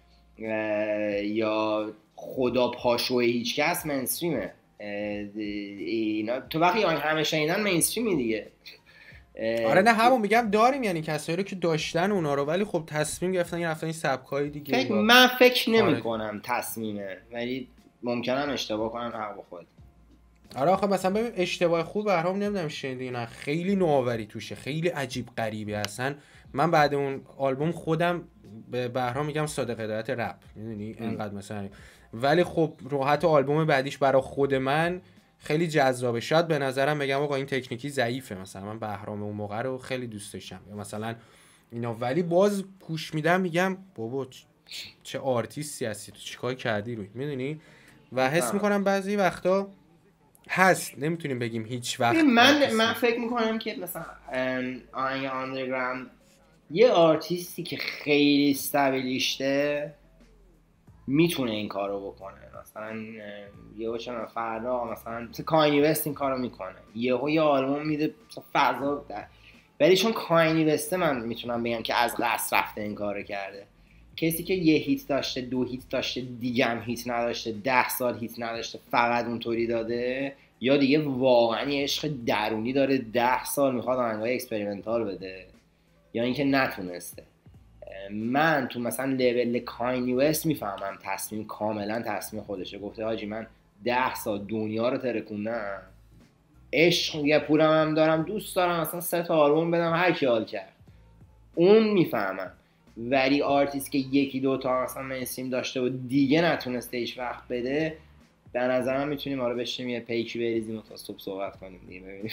یا خدا پاشو هیچ کس مینستریمه. اینا تو وقتی آهنگ همه شنیدن مینستریمی دیگه. آره نه همون میگم داریم، یعنی کسایی رو که داشتن اونا رو ولی خب تصمیم گرفتن یه رفتن این سبکای دیگه. من فکر نمی کنم تصمیمه، ولی ممکنم اشتباه کنم، حق با خود. آره آخه مثلا ببین اشتباه خوب بهرام نمیدونم شنیدی نه، خیلی نوآوری توشه، خیلی عجیب غریبه. اصلا من بعد اون آلبوم خودم به بهرام میگم صادق هدایت رپ، میدونی انقدر مثلا. ولی خب راحت آلبوم بعدیش برای خود من خیلی جذابه. شاید به نظرم بگم آقا این تکنیکی ضعیفه، مثلا من بهرام اون موقع رو خیلی دوست داشتم یا مثلا اینا، ولی باز گوش میدم میگم بابا چه آرتیستی هستی تو، چیکار کردی روی، میدونی؟ و حس میکنم بعضی وقتا هست نمیتونیم بگیم هیچ وقت. من فکر میکنم که مثلا آهنگ آندرگراند یه آرتیستی که خیلی استابیلیشته میتونه این کارو بکنه. مثلا یهو چون فردا مثلا کاینی وست این کارو میکنه، یهو یه آلبوم میده فضا ده. ولی چون کاینی وست من میتونم بگم که از قصد رفته این کارو کرده. کسی که یه هیت داشته 2 هیت داشته دیگه هم هیت نداشته 10 سال هیت نداشته فقط اونطوری داده، یا دیگه واقعا یه عشق درونی داره 10 سال میخواد آهنگای اکسپریمنتال بده، یا اینکه نتونسته. من تو مثلا لول کاینی وست میفهمم تصمیم کاملا تصمیم خودشه. گفته حاجی من 10 سال دنیا رو ترکوندم، عشق یه پولم هم دارم، دوست دارم مثلا 3 تا آلبوم بدم هر کی حال کرد، اون میفهمم. ولی آرتیست که 1-2 تا مثلا مینستریم داشته و دیگه نتونسته هیچ وقت بده، به نظر من میتونیم آره بشیم یه پیکی بریزیم و تا صبح صحبت کنیم دیگه ببینیم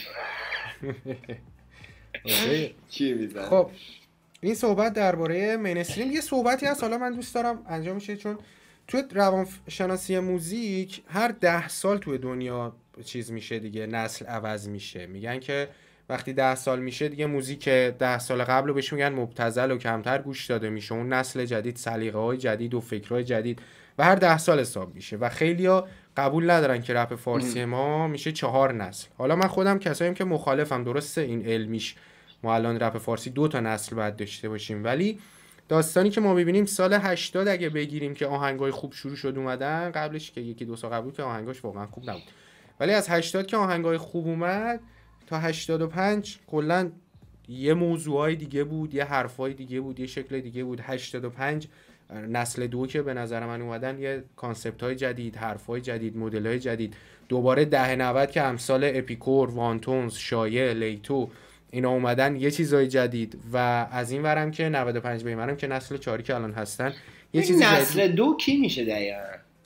چی میزنه. خب این صحبت درباره مینستریم. یه صحبتی هست حالا من دوست دارم انجام شه، چون توی روانشناسی موزیک هر 10 سال توی دنیا چیز میشه دیگه، نسل عوض میشه. میگن که وقتی 10 سال میشه دیگه موزیک 10 سال قبل رو بهش میگن مبتذل و کمتر گوش داده میشه، اون نسل جدید سلیقه‌های جدید و فکرهای جدید و هر 10 سال حساب میشه و خیلیا قبول ندارن که رپ فارسی ما میشه 4 نسل. حالا من خودم کساییم که مخالفم، درسته این علمیش ما الان رپ فارسی 2 تا نسل باید داشته باشیم، ولی داستانی که ما ببینیم سال 80 اگه بگیریم که آهنگای خوب شروع شد اومدن، قبلش که 1-2 سال قبل که آهنگاش واقعا خوب نبود، ولی از 80 که آهنگای خوب اومد تا 85 کلا یه موضوعای دیگه بود، یه حرفای دیگه بود، یه شکل دیگه بود. 85 نسل 2 که به نظر من اومدن یه کانسپت‌های جدید، حرفای جدید، مدل‌های جدید. دوباره 10-90 که امثال اپیکور، وانتونز، شایع، لیتو اینا اومدن یه چیزای جدید. و از این ورم که 95 به اینورم که نسل 4 که الان هستن یه چیزی نسل دو کی میشه دقیقاً؟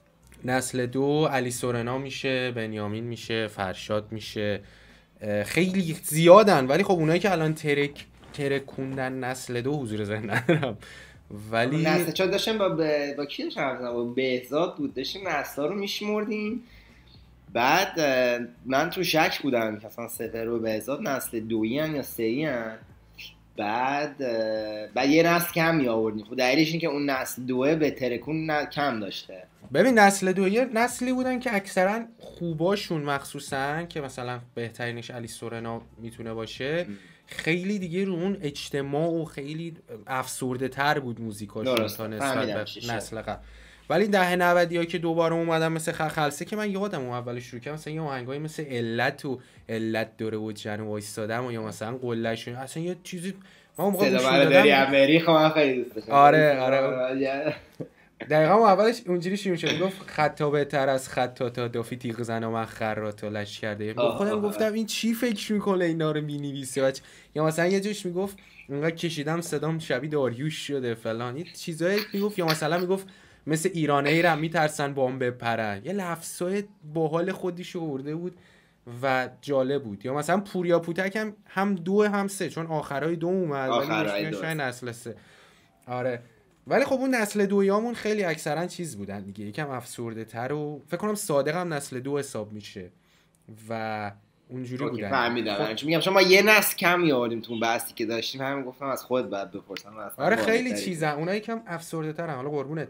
نسل دو علی سورنا میشه، بنیامین میشه، فرشاد میشه. خیلی زیادن، ولی خب اونایی که الان ترکوندن نسل دو حضور ذهن ندارم. ولی نسل 4 داشتیم با کی داشتیم حرف زدم؟ با بهزاد بود، داشتیم نسلا رو میشمردیم. بعد من تو شک بودم که اصلا سپر و بهزاد نسل دویی هن یا سه‌ای هن. بعد یه نسل کم می آوردیم. خب دلیلش این که اون نسل دوه به ترکون کم داشته. ببین نسل دو یه نسلی بودن که اکثرا خوباشون مخصوصا که مثلا بهترینش علی سورنا میتونه باشه خیلی دیگه رو اون اجتماع و خیلی افسرده تر بود موزیکاشون تا نسبت به نسل قبل. ولی دهه 90 ها که دوباره اومدن مثل خلسه که من یادم اون اولش شروع کردم مثلا یه آهنگای مثل علت و علت داره و جن وایسادم و یا مثلا قلهشون اصلا یه چیزی ما اون موقع گوش دادم امریکا من خیلی دوست داشتم. آره دقیقا اولش اونجوری شروع شد گفت خطا بهتر از خطا تا دافی تیغ زن و من خرات و لش کرده. خودم گفتم این چی فکر میکنه اینا رو مینویسه یا مثلا یه جوش میگفت اونقدر کشیدم صدام شبیه داریوش شده فلان این چیزایی میگفت. یا مثلا میگفت مثل ایرانه را میترسن بام بپرن. یه لفظای باحال خودیشو آورده بود و جالب بود. یا مثلا پوریا پوتک هم دو هم سه چون آخرای دو اومد ولی شاید نسل سه. آره ولی خب اون نسل دویامون خیلی اکثرا چیز بودن دیگه، یکم افسرده تر و فکر کنم صادق هم نسل دو حساب میشه و اونجوری بودن. فهمیدم. خب. میگم شما یه نسل کم میآوردیم تو اون بحثی که داشتیم، همین گفتم از خود بعد بپرسم. آره خیلی چیزا اونایی کم افسرده ترن. حالا قربونت.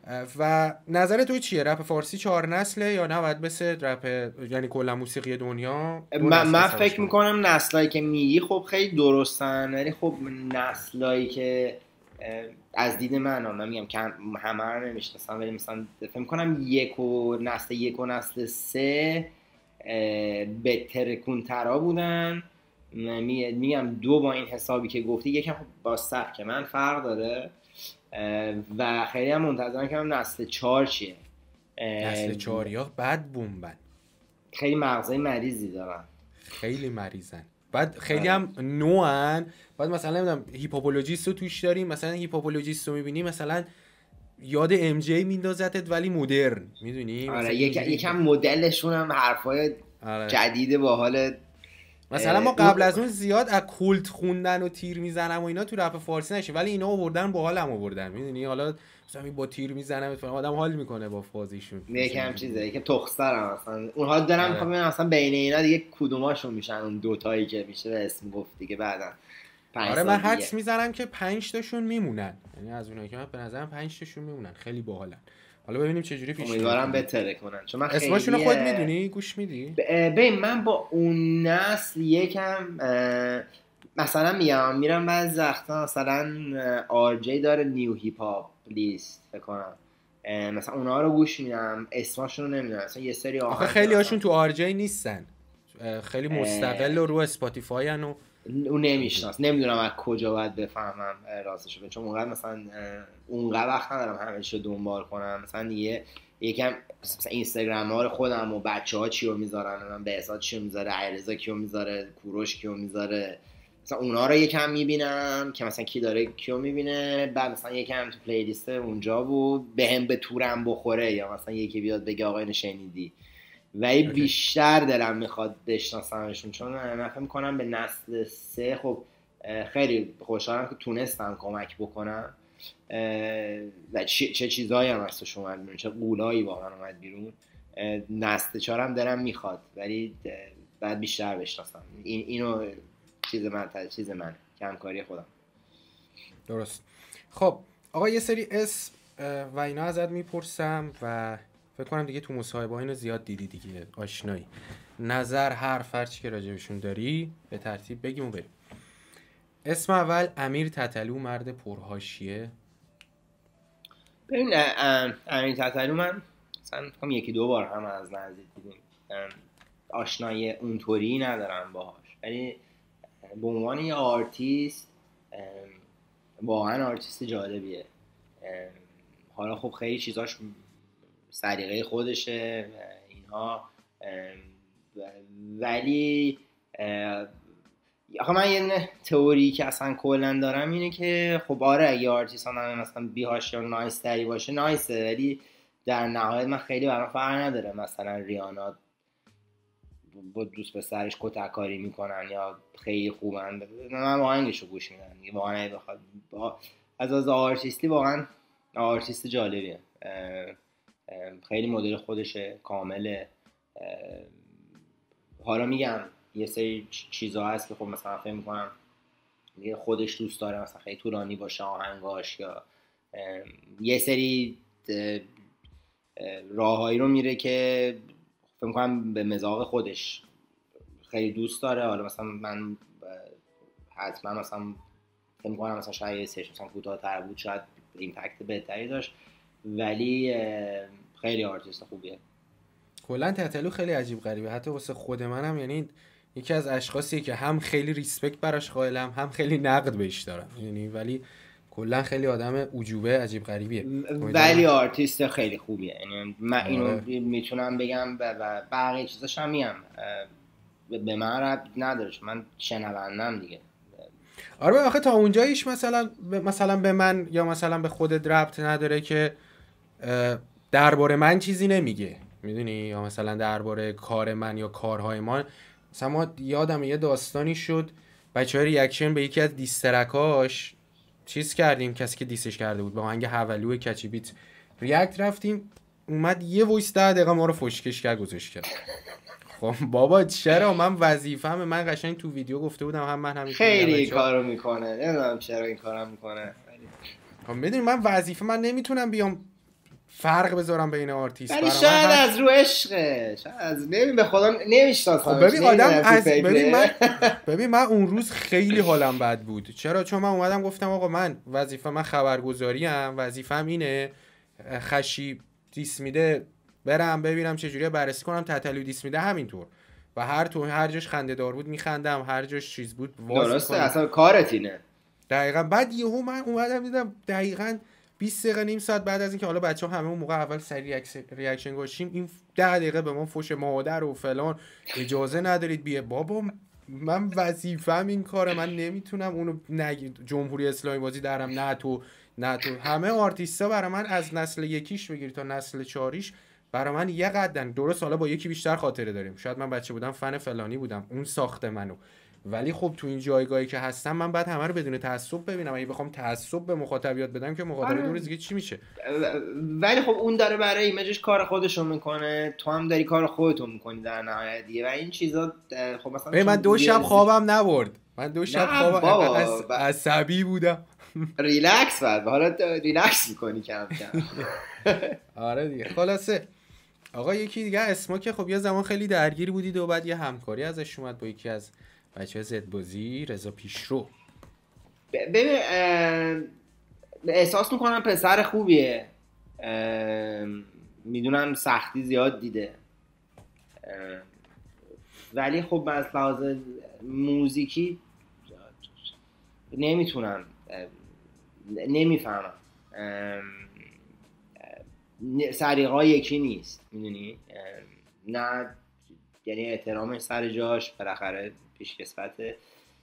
و نظر تو چیه؟ رپ فارسی 4 نسله یا نه باید مثل رپ یعنی کلا موسیقی دنیا؟ من فکر میکنم نسلایی که میگی خب خیلی درستن، ولی خب نسلایی که از دید من میگم که همه رو نمیشناسم، ولی مثلا فکر میکنم نسل یک و نسل سه بهتر کنترا بودن. میگم دو با این حسابی که گفتی یکم با سبک من فرق داره و خیلی هم منتظرم که هم نسل 4 چیه. نسل 4 یا بعد بومبن خیلی مغزای مریضی دارن، خیلی مریضن، بعد خیلی هم نوان. بعد مثلا نمیدونم هیپوپولوژیست رو توش داریم، مثلا هیپوپولوژیست رو میبینی مثلا یاد ام جی میندازتت ولی مدرن، میدونی؟ آره یکم مدلشون هم حرفای جدید باحال. مثلا ما قبل از اون زیاد از کولت خوندن و تیر میزنم و اینا تو رپ فارسی نشه، ولی اینا آوردن باحالم آوردن، میدونی؟ حالا مثلا با تیر میزنم آدم حال میکنه با فازیشون. یکم چیزه که تخسترم مثلا اونها دارن میخوام ببینم مثلا بین اینا دیگه کدوماشون میشن اون دو تایی که میشه اسم گفت دیگه بعدن. آره من حدس میزنم که 5 تاشون میمونن، یعنی از اونایی که من به نظرم 5 تاشون میمونن، خیلی باحالن. حالا ببینیم چه جوری پیش میره. امیدوارم بهتره کنن چون من خیلی اسمشون خود میدونی گوش میدی؟ ببین من با اون نسل یکم مثلا میرم بعضی وقتا مثلا آر جی داره نیو هیپ هاپ لیست فکر کنم، مثلا اونها رو گوش میدم، اسمشون رو نمیدونم، مثلا یه سری آخه خیلی هاشون تو آر جی نیستن، خیلی مستقل و رو اسپاتیفای ان و اون نمیشناس، نمیدونم از کجا باید بفهمم راستش رو، چون اونقدر مثلا اونقدر وقت ندارم همه چی رو دنبال کنم. مثلا یکم مثلا اینستاگرام ها رو خودم و بچه‌ها چی رو میذارن، من بهزاد چی رو میذاره، علیرضا کیو میذاره، کوروش کیو میذاره، مثلا اونا رو یکم میبینم که مثلا کی داره کیو میبینه، بعد مثلا یکم تو پلی لیست اونجا بود بهم به تورم بخوره، یا مثلا یکی بیاد بگه آقا اینو شنیدی. ولی بیشتر دلم میخواد بشناسمشون، چون من فکر می‌کنم به نسل 3 خب خیلی خوشحالم که تونستم کمک بکنم و چه چیزایی هم ازش اومد بیرون، چه قولایی با من اومد بیرون. نسل 4 هم دلم میخواد ولی بعد بیشتر بشناسم. اینو چیز من که همکاری خودم. درست. خب آقا یه سری اسم و اینا ازت میپرسم و فکر کنم دیگه تو مصاحبه اینو زیاد دیدی دیگه، آشنایی. نظر هر چی که راجبشون داری به ترتیب بگیم و بریم. اسم اول امیر تتلو، مرد پرحاشیه. ببین امیر تتلو من مثلا فکر کنم یکی دو بار هم از نزدیک دیدیم، آشنایی اونطوری ندارم باهاش، ولی به عنوان یه آرتیست واقعا آرتیست جالبیه. حالا خب خیلی چیزاش سلیقه خودشه اینها، ولی آخه من یه دونه تئوری که اصلا کلا دارم اینه که خب آره اگه آرتیست هم مثلا بیهاش یا نایس تری باشه نایسه، ولی در نهایت من خیلی برام فرق نداره مثلا ریانا با دوست پسرش کتک کاری میکنن یا خیلی خوبن، من آهنگشو گوش میدم دیگه. واقعا اگه بخواد از آرتیستی واقعا آرتیست جالبیه، خیلی مدل خودشه، کامله. حالا میگم یه سری چیزا هست که خب مثلا فکر میکنم خودش دوست داره مثلا خیلی طولانی باشه آهنگاش، یا یه سری راههایی رو میره که فکر میکنم به مذاق خودش خیلی دوست داره. حالا مثلا من حتما مثلا فکر میکنم مثلا شاید یه سری مثلا کوتاه‌تر بود شاید ایمپکت بهتری داشت، ولی خیلی آرتیست خوبیه. کلا تتلو خیلی عجیب غریبه، حتی واسه خود منم. یعنی یکی از اشخاصیه که هم خیلی ریسپکت براش قائلم، هم خیلی نقد بهش دارم. یعنی ولی کلا خیلی آدم عجوبه عجیب غریبیه، ولی آرتیست خیلی خوبیه. یعنی من اینو میتونم بگم و بقیه چیزاش هم میگم به من ربط نداره، من شنوندم دیگه. آره آخه تا اونجاییش مثلا به من یا مثلا به خودت ربط نداره که درباره من چیزی نمیگه، میدونی، یا مثلا درباره کار من یا کارهای ما. مثلا ما یادم یه داستانی شد، بچه‌ها ریاکشن به یکی از دیسترکاش چیز کردیم، کسی که دیسش کرده بود با آهنگ حولو کچی بیت ریاکت رفتیم، اومد یه وایس 10 دقیقه ما رو فشکش کرد گذاشت کرد. خب بابا چرا؟ من وظیفه‌مه، من قشنگ تو ویدیو گفته بودم هم من همین خیلی این کارو میکنه، نمیدونم چرا این کارو میکنه. خب میدونی من وظیفه، من نمیتونم بیام فرق بذارم بین آرتیست. ولی شاید از رو عشقه، شاید از ببین به خدا نمیشناسم. خب ببین آدم از ببین من اون روز خیلی حالم بد بود. چرا؟ چون من اومدم گفتم آقا من وظیفه من خبرگزاری ام، وظیفه‌م اینه خشی دیس میده برم ببینم چه جوریه بررسی کنم، تتلو دیس میده همینطور، و هر جاش خنده دار بود میخندم، هر جاش چیز بود درسته اصلا کارت اینه. دقیقاً. بعد یهو من اومدم دیدم دقیقاً 20 دقیقه نیم ساعت بعد از اینکه حالا بچه‌ها همه اون موقع اول سری ریاکشن گذاشتیم، این 10 دقیقه به ما فوش مادر و فلان، اجازه ندارید بیه. بابا من وظیفه‌م این کاره، من نمیتونم اونو جمهوری اسلامی بازی درم، نه تو همه آرتیستا برای من از نسل یکیش بگیر تا نسل چهاریش برای من یه قدن. درست حالا با یکی بیشتر خاطره داریم، شاید من بچه بودم فن فلانی بودم اون ساخته منو، ولی خب تو این جایگاهی که هستم من بعد همه رو بدون تعصب ببینم. اگه بخوام تعصب به مخاطبیات بدم که مخاطب دور دیگه چی میشه؟ ولی خب اون داره برای ایمیجش کار خودشو میکنه، تو هم داری کار خودتو میکنی در نهایت دیگه. و این چیزا خب مثلا من 2 شب خوابم نبرد، من 2 شب خوابم عصبی بودم. ریلکس بعد حالا ریلکس میکنی کم کم. آره دیگه. خلاصه آقا یکی دیگه اسموک، خب یه زمان خیلی درگیر بودید و بعد یه همکاری ازش اومد با یکی از بچه‌ها زدبازی، رضا پیشرو. ببین احساس میکنم پسر خوبیه، میدونم سختی زیاد دیده، ولی خب از لحاظ موزیکی نمیتونم، نمیفهمم، سریقا یکی نیست، میدونی؟ نه یعنی احترامش سر جاش، بالاخره پیشکسوته،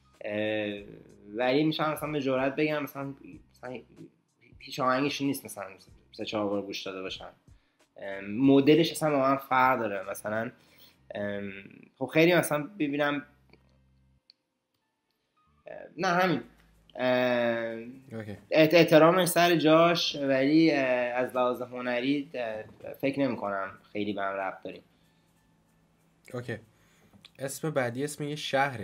ولی میشم مثلا به جرئت بگم مثلا هیچ آهنگش نیست مثلا 3-4 بار گوش داده باشم. مدلش اصلا با من فرق داره. مثلا خب خیلی مثلا ببینم نه همین احترامش سر جاش، ولی از لحاظ هنری فکر نمی کنم خیلی به هم ربط داریم. اوکی. اسم بعدی اسم یه شهره،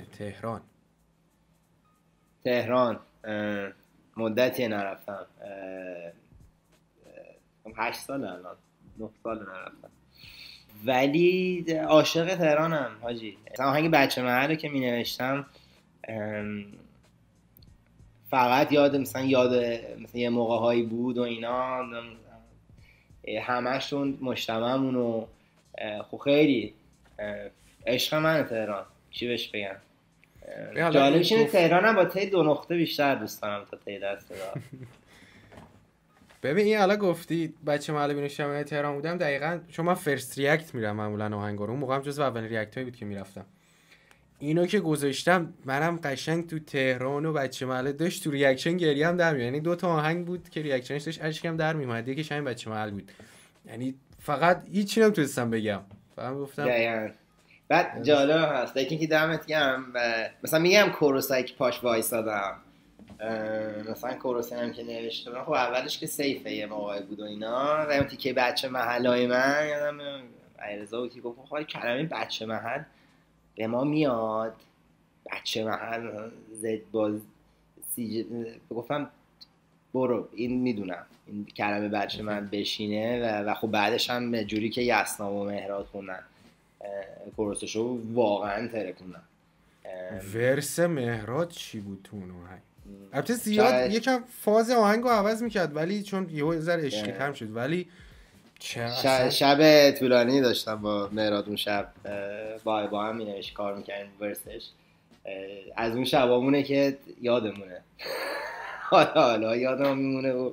تهران. مدتی نرفتم، 8 سال الان 9 سال نرفتم، ولی عاشق تهرانم حاجی. مثلا آهنگ بچه محله که می نوشتم فقط مثلا یه موقع هایی بود و اینا، همشون مجتمعمون و خب خیلی عشق من تهران، چی بهش بگم. جالبش اینه تهرانم با تی 2 نقطه بیشتر دوست دارم تا تی دسته دار. ببین این حالا گفتی بچه محله بینوشم تهران بودم، دقیقاً چون من فرست ریاکت میرم معمولا آهنگا رو، اون موقع هم جزو اولین ریاکت هایی بود که میرفتم. اینو که گذاشتم منم قشنگ تو تهران و بچه محله داشت تو ریاکشن گریه هم در میاد. یعنی 2 تا آهنگ بود که ریاکشنش داشت اشکم در میومد، یکیش همین بچه محل بود. یعنی فقط هیچی نمیتونستم بگم، فقط گفتم دقیقاً. بعد جالب هست لیکن که دمت گرم مثلا میگم کوروسایی که پاش وایسادم، مثلا کوروسایی هم که نوشته خب اولش که سیفه یه موقعی بود و اینا، و اون تیکه بچه محلای من یادم علیرضا بود که گفت خب کلمه بچه محل به ما میاد، بچه محل زد باز گفتم برو این میدونم این کلمه بچه من بشینه و خب بعدش هم جوری که یسنا و مهراد خوندن کوروسشو واقعا ترکوندن. ورس مهراد چی بود تو اون آهنگ؟ البته زیاد یکم فاز آهنگو عوض میکرد ولی چون یهو ذره عشقی تر شد، ولی شب طولانی داشتم با مهراد اون شب با هم مینوشت کار میکنیم ورسش، از اون شبامونه که یادمونه حالا یادم میمونه و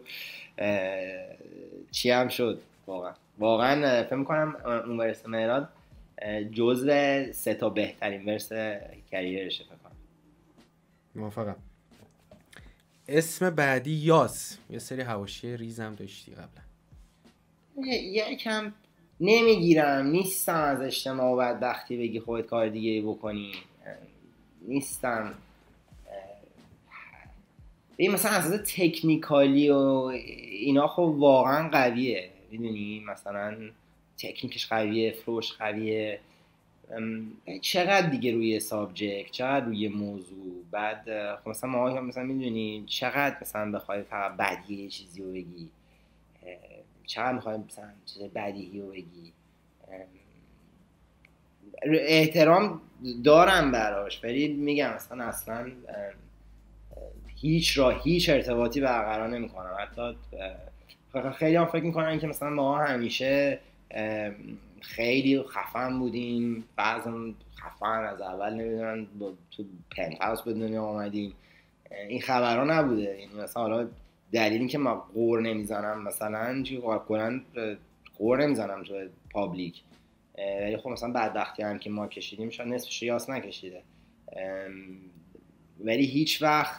چی هم شد واقعا فکر میکنم اون ورس مهراد جزو 3 تا بهترین ورس کریرشه فکر کنم. موافقم. اسم بعدی یاس، یه سری حواشی ریزم داشتی قبلا. یکم نمیگیرم، نیستم از اجتماع و بدبختی بگی خودت کار دیگه ای بکنی، نیستم. این مثلا از تکنیکالی و اینا خب واقعا قویه، میدونی مثلا تکنیکش قویه، فلوش قویه، چقدر دیگه روی سابجکت، چقدر روی موضوع. بعد خب مثلا ما مثلا میدونی چقدر مثلا بخوای فقط بدیه چیزی رو بگی، چقدر میخوای مثلا چیز بدیهی رو بگی. احترام دارم براش ولی میگم اصلا هیچ ارتباطی برقرار نمیکنم. حتی خیلی هم فکر میکنن که مثلا ما همیشه خیلی خفن بودیم، بعضم خفن از اول نمیدونن تو پنت‌هاوس به دنیا آمدیم، این خبرها نبوده. یعنی مثلا حالا دلیلی که ما قور نمیزنم مثلا چی قور نمیزنم تو پابلیک، ولی خب مثلا بدبختی هم که ما کشیدیم شاید نصفش یاس نکشیده، ولی هیچ وقت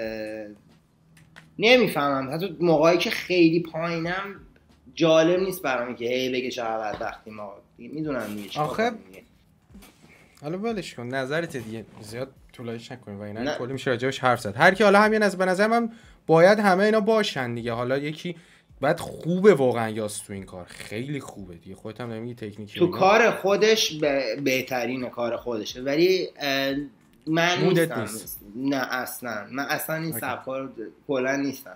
نمیفهمم حتی موقعی که خیلی پایینم جالب نیست برام که هی بگه چقدر بدبختی ما، میدونم دیگه آخه حالا ولش کن نظرت دیگه زیاد طولاییش نکنیم و اینا کلی میشه راجعش حرف زد. هر کی حالا همین از به نظر من باید همه اینا باشن دیگه. حالا یکی بعد خوبه واقعا یاس تو این کار خیلی خوبه دیگه، خودت هم نمیگی تکنیکی تو کار خودش بهترین کار خودشه، ولی من نیستم. نه اصلا من اصلا این سبکار کلا نیستم.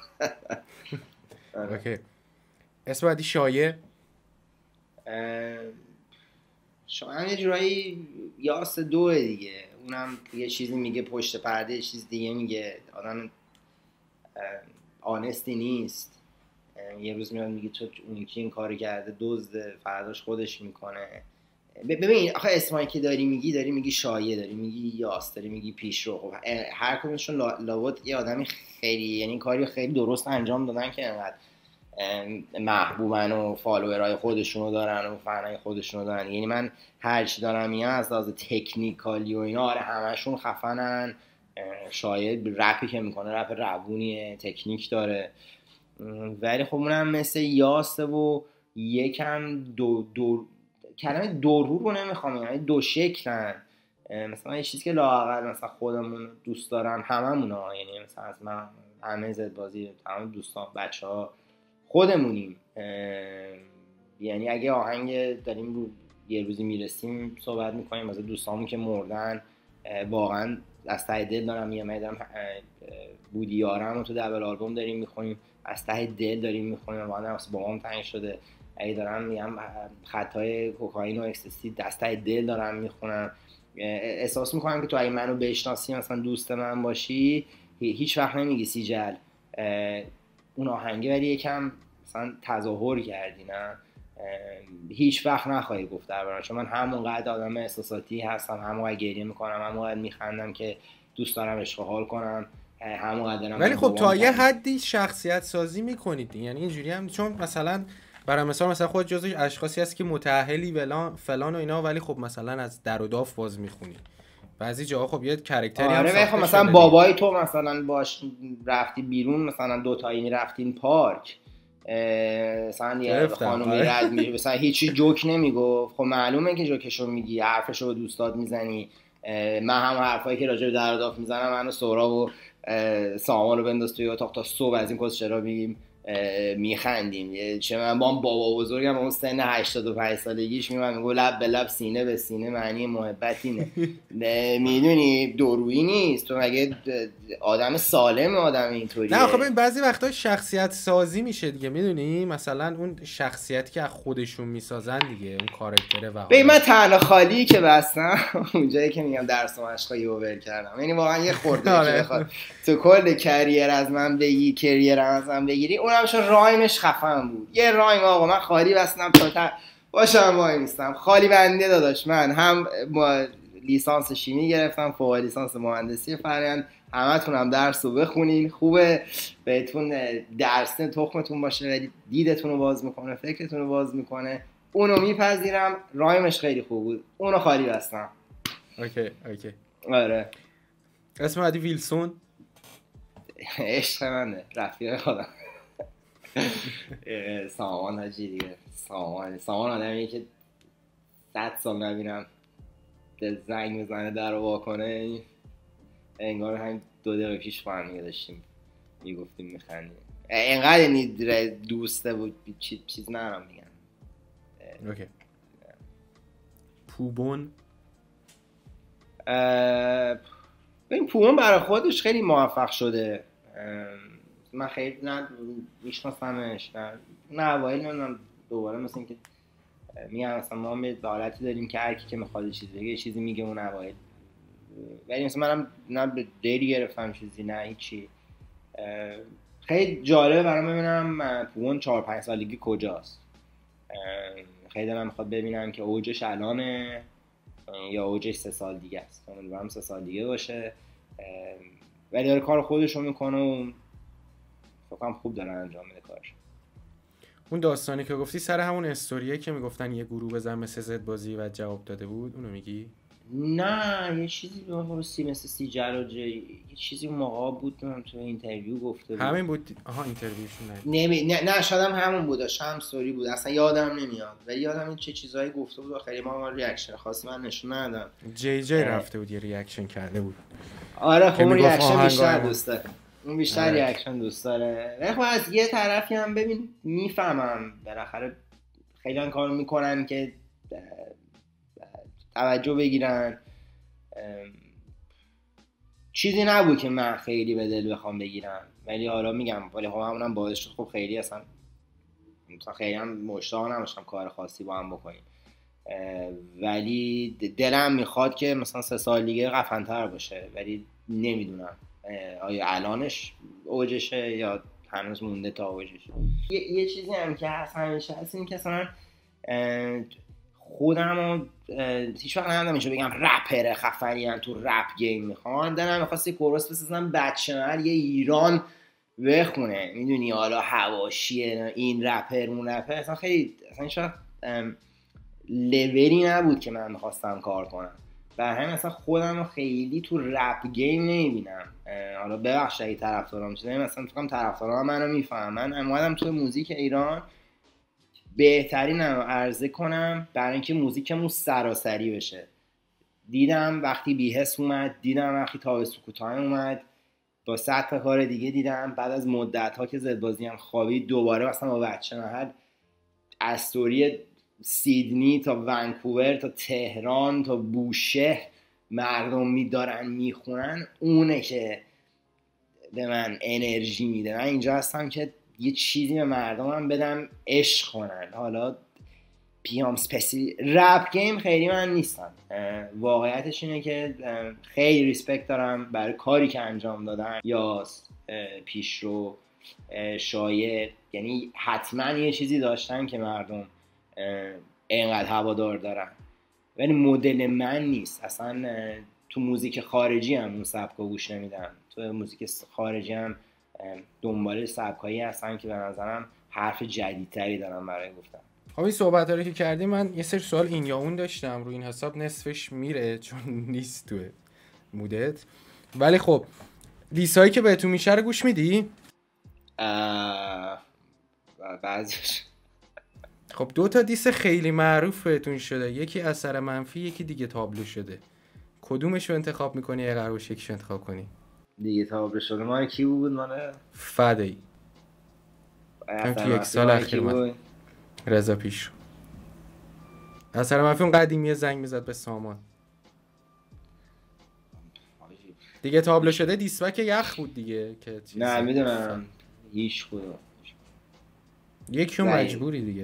اوکی. اسم بعدی شایع یه جورایی یاس 2 دیگه، اونم یه چیزی میگه پشت پرده، یه چیز دیگه میگه، آدم آنستی نیست. یه روز میاد میگه تو اون کی این کارو کرده دزد، فرداش خودش میکنه. ببین آخه اسمایی که داری میگی شایع، داری میگی یاس، داری میگی پیشرو، خب هر کدومشون لابد یه آدمی خیلی یعنی کاری خیلی درست انجام دادن که انقدر محبوبن و فالوورای خودشونو دارن و فنای خودشونو دارن. یعنی من هر چی دارم میگم از لحاظ تکنیکالی و اینا آره همشون خفنن. شاید رپی که میکنه رپ روونیه، تکنیک داره، ولی خب اونم مثل یاسه و یکم کلمه دو رو رو نمیخوام، یعنی دو شکلن. مثلا یه چیزی که لااقل مثلا خودمون دوست دارن هممونا، یعنی مثلا از من همه زد بازی تمام دوستان بچه‌ها خودمونیم. یعنی اگه آهنگ داریم رو یه روزی میرسیم صحبت میکنیم مثلا دوستامون که مردن، واقعا از ته دل دارم میگم بودی یارم رو تو دبل آلبوم داریم میخونیم، از ته دل داریم میخونیم، واقعا با هم تنگ شده. اگه دارم میگم خطای کوکائین و اکستازی از ته دل دارم میخونم، احساس میکنم که تو اگه منو بشناسی مثلا دوست من باشی هیچ وقت نمیگی سیجل اون آهنگه، ولی یکم مثلا تظاهر کردی، نه هیچ وقت نخواهی گفت دربارم، چون من همونقدر آدم احساساتی هستم، همونقدر گریه میکنم، همونقدر میخندم که دوست دارم عشق و حال کنم، همونقدر. ولی خب تا یه حدی شخصیت سازی میکنید، یعنی اینجوری هم، چون مثلا برای مثلا خود جزو اشخاصی هست که متأهلی فلان و اینا، ولی خب مثلا از در و داف باز میخونی، بعضی جاها خب یه کرکتری هم آره ساخته خب مثلا شده بابای تو مثلا باش رفتی بیرون، مثلا دوتایی میرفتین پارک، مثلا یه گرفتم خانومی آره. رد میشه مثلا هیچی جوک نمیگفت، خب معلومه که جوکشو میگی، حرفشو به دوستات میزنی. من هم حرفایی که راجع به در و داف میزنم، منو سهراب و سامان رو بنداز توی اتاق تا صبح از این کسچرا میگیم میخندیم. چه من با هم بابا بزرگم اون سن 85 سالگیش میومد میگه لب به لب سینه به سینه معنی محبت اینه. میدونی دورویی نیست، تو مگه آدم سالم آدم اینطوریه؟ نه خب این بعضی وقتا شخصیت سازی میشه دیگه، میدونی مثلا اون شخصیتی که از خودشون میسازن دیگه، اون کاراکتره و به من تنها خالی که بستم اونجایی که میگم درس و مشقای اوور کردم، یعنی واقعا یه خورده که بخواد تو کل کریر از من بگی، کریر از من بگیری، اونم چون رایمش خفن بود. یه رایم آقا من خالی بستم تا باشم وای نیستم خالی بنده داداش. من هم لیسانس شیمی گرفتم، فوق لیسانس مهندسی فرآیند، همتون هم درس رو بخونین، خوبه بهتون درس تخمتون باشه ولی دیدتون رو باز میکنه، فکرتون رو باز میکنه. اونو میپذیرم، رایمش خیلی خوب بود، اونو خالی بستم. اوکی آره اسم بعدی ویلسون. عشق منه، رفیق خودم. سامان حاجی دیگه، سامان آدمیه که 100 سال نبینم زنگ میزنه در رو واکنه، انگار همین 2 دقیقه پیش با هم میگه داشتیم میگفتیم میخندیم، انقدر یعنی دوسته بود چیز نرم میگن. اوکی پوبون. این پوبون برای خودش خیلی موفق شده، من خیلی نه میشناسمش نه اوایل نمیدونم دوباره مثل این که میگم مثلا ما به حالتی داریم که هر کی که میخواد چیزی بگه چیزی میگه اون اوایل، ولی مثلا منم نه به دیری گرفتم چیزی نه هیچی. خیلی جالبه برام ببینم پوبون 4-5 سالگی کجاست. خیلی دلم میخواد ببینم که اوجش الانه یا اوجش 3 سال دیگه است. امیدوارم 3 سال دیگه باشه، ولی داره کار خودش رو میکنه و فکرم خوب داره انجام میده کارش. اون داستانی که گفتی سر همون استوریه که میگفتن یه گروه بزن مثل زد بازی و جواب داده بود، اونو میگی؟ نه یه چیزی مثل سی جلاجه یه چیزی اون موقع بود تو اینترویو گفته بود. همین بود. آها اینترویوشون نه شاید هم همون بود، هم استوری بود، اصلا یادم نمیاد ولی یادم این چه چیزایی گفته بود. آخری ما ریاکشن خاصی من نشون ندادم. جی رفته بود یه ریاکشن کرده بود. آره خب اون ریاکشن بیشتر دوست داره، اون بیشتر ریاکشن دوست داره. ولی خب از یه طرفی هم ببین میفهمم بالاخره خیلی این کارو میکنن که توجه بگیرن. چیزی نبود که من خیلی به دل بخوام بگیرم، ولی حالا میگم ولی خب همونم باعث شد خب خیلی اصلا خیلی هم مشتاق نباشم کار خاصی با هم بکنیم، ولی دلم میخواد که مثلا 3 سال دیگه خفن‌تر باشه، ولی نمیدونم آیا الانش اوجشه یا هنوز مونده تا اوجش. یه چیزی هم که همیشه هست این که مثلا خودمو هیچ وقت نمیدونم اینجا بگم رپر خفنی هم تو رپ گیم میخوان، دلم میخواست یه کورس بسازم بچه محل یه ایران بخونه، میدونی حالا حواشیه این رپر اون رپر، اصلا خیلی اصلا هیچ وقت لولی نبود که من میخواستم کار کنم. برای همین اصلا خودم خیلی تو رپ گیم نمیبینم. حالا ببخشید اگه طرفدارام چیزایی مثلا فکر کنم طرفدارام منو میفهمن. من اومدم تو موزیک ایران بهترینم عرضه کنم برای اینکه موزیکمون سراسری بشه. دیدم وقتی بی‌حس اومد، دیدم وقتی تابستون کوتاه اومد، با 100 تا کار دیگه دیدم. بعد از مدت‌ها که زد بازی هم خوابید، دوباره مثلا با بچه محل استوری سیدنی تا ونکوور تا تهران تا بوشهر مردم میدارن میخونن، اونه که به من انرژی میده. من اینجا هستم که یه چیزی به مردمم بدم عشق کنن. حالا پیام سپسی رپ گیم خیلی من نیستم، واقعیتش اینه که خیلی ریسپکت دارم برای کاری که انجام دادن یا پیشرو شاید، یعنی حتما یه چیزی داشتن که مردم اینقدر هوادار دارن، ولی مدل من نیست. اصلا تو موزیک خارجی هم اون سبکا گوش نمیدم، تو موزیک خارجی هم دنبال سبکایی هستن که به نظرم حرف جدیدتری دارن برای گفتن. خب این صحبت رو که کردیم من یه سری سوال این یا اون داشتم روی این حساب، نصفش میره چون نیست توه. مودت. ولی خب دیسایی که بهتون میشه رو گوش میدی؟ بعضیش. خب 2 تا دیس خیلی معروف بهتون شده، یکی اثر منفی، یکی دیگه تابلو شده. کدومش رو انتخاب میکنی؟ یه قرار باشه یکیشو انتخاب کنی. دیگه تابلو شده مال کی بود؟ مال فدایی. هم تو 1 سال اخیر من رضا پیش. اثر منفی اون قدیمی زنگ میزد به سامان. دیگه تابلو شده دیسبک یخ بود دیگه که چیزی. نه میدونم هیچ کدوم. یکیو مجبوری دیگه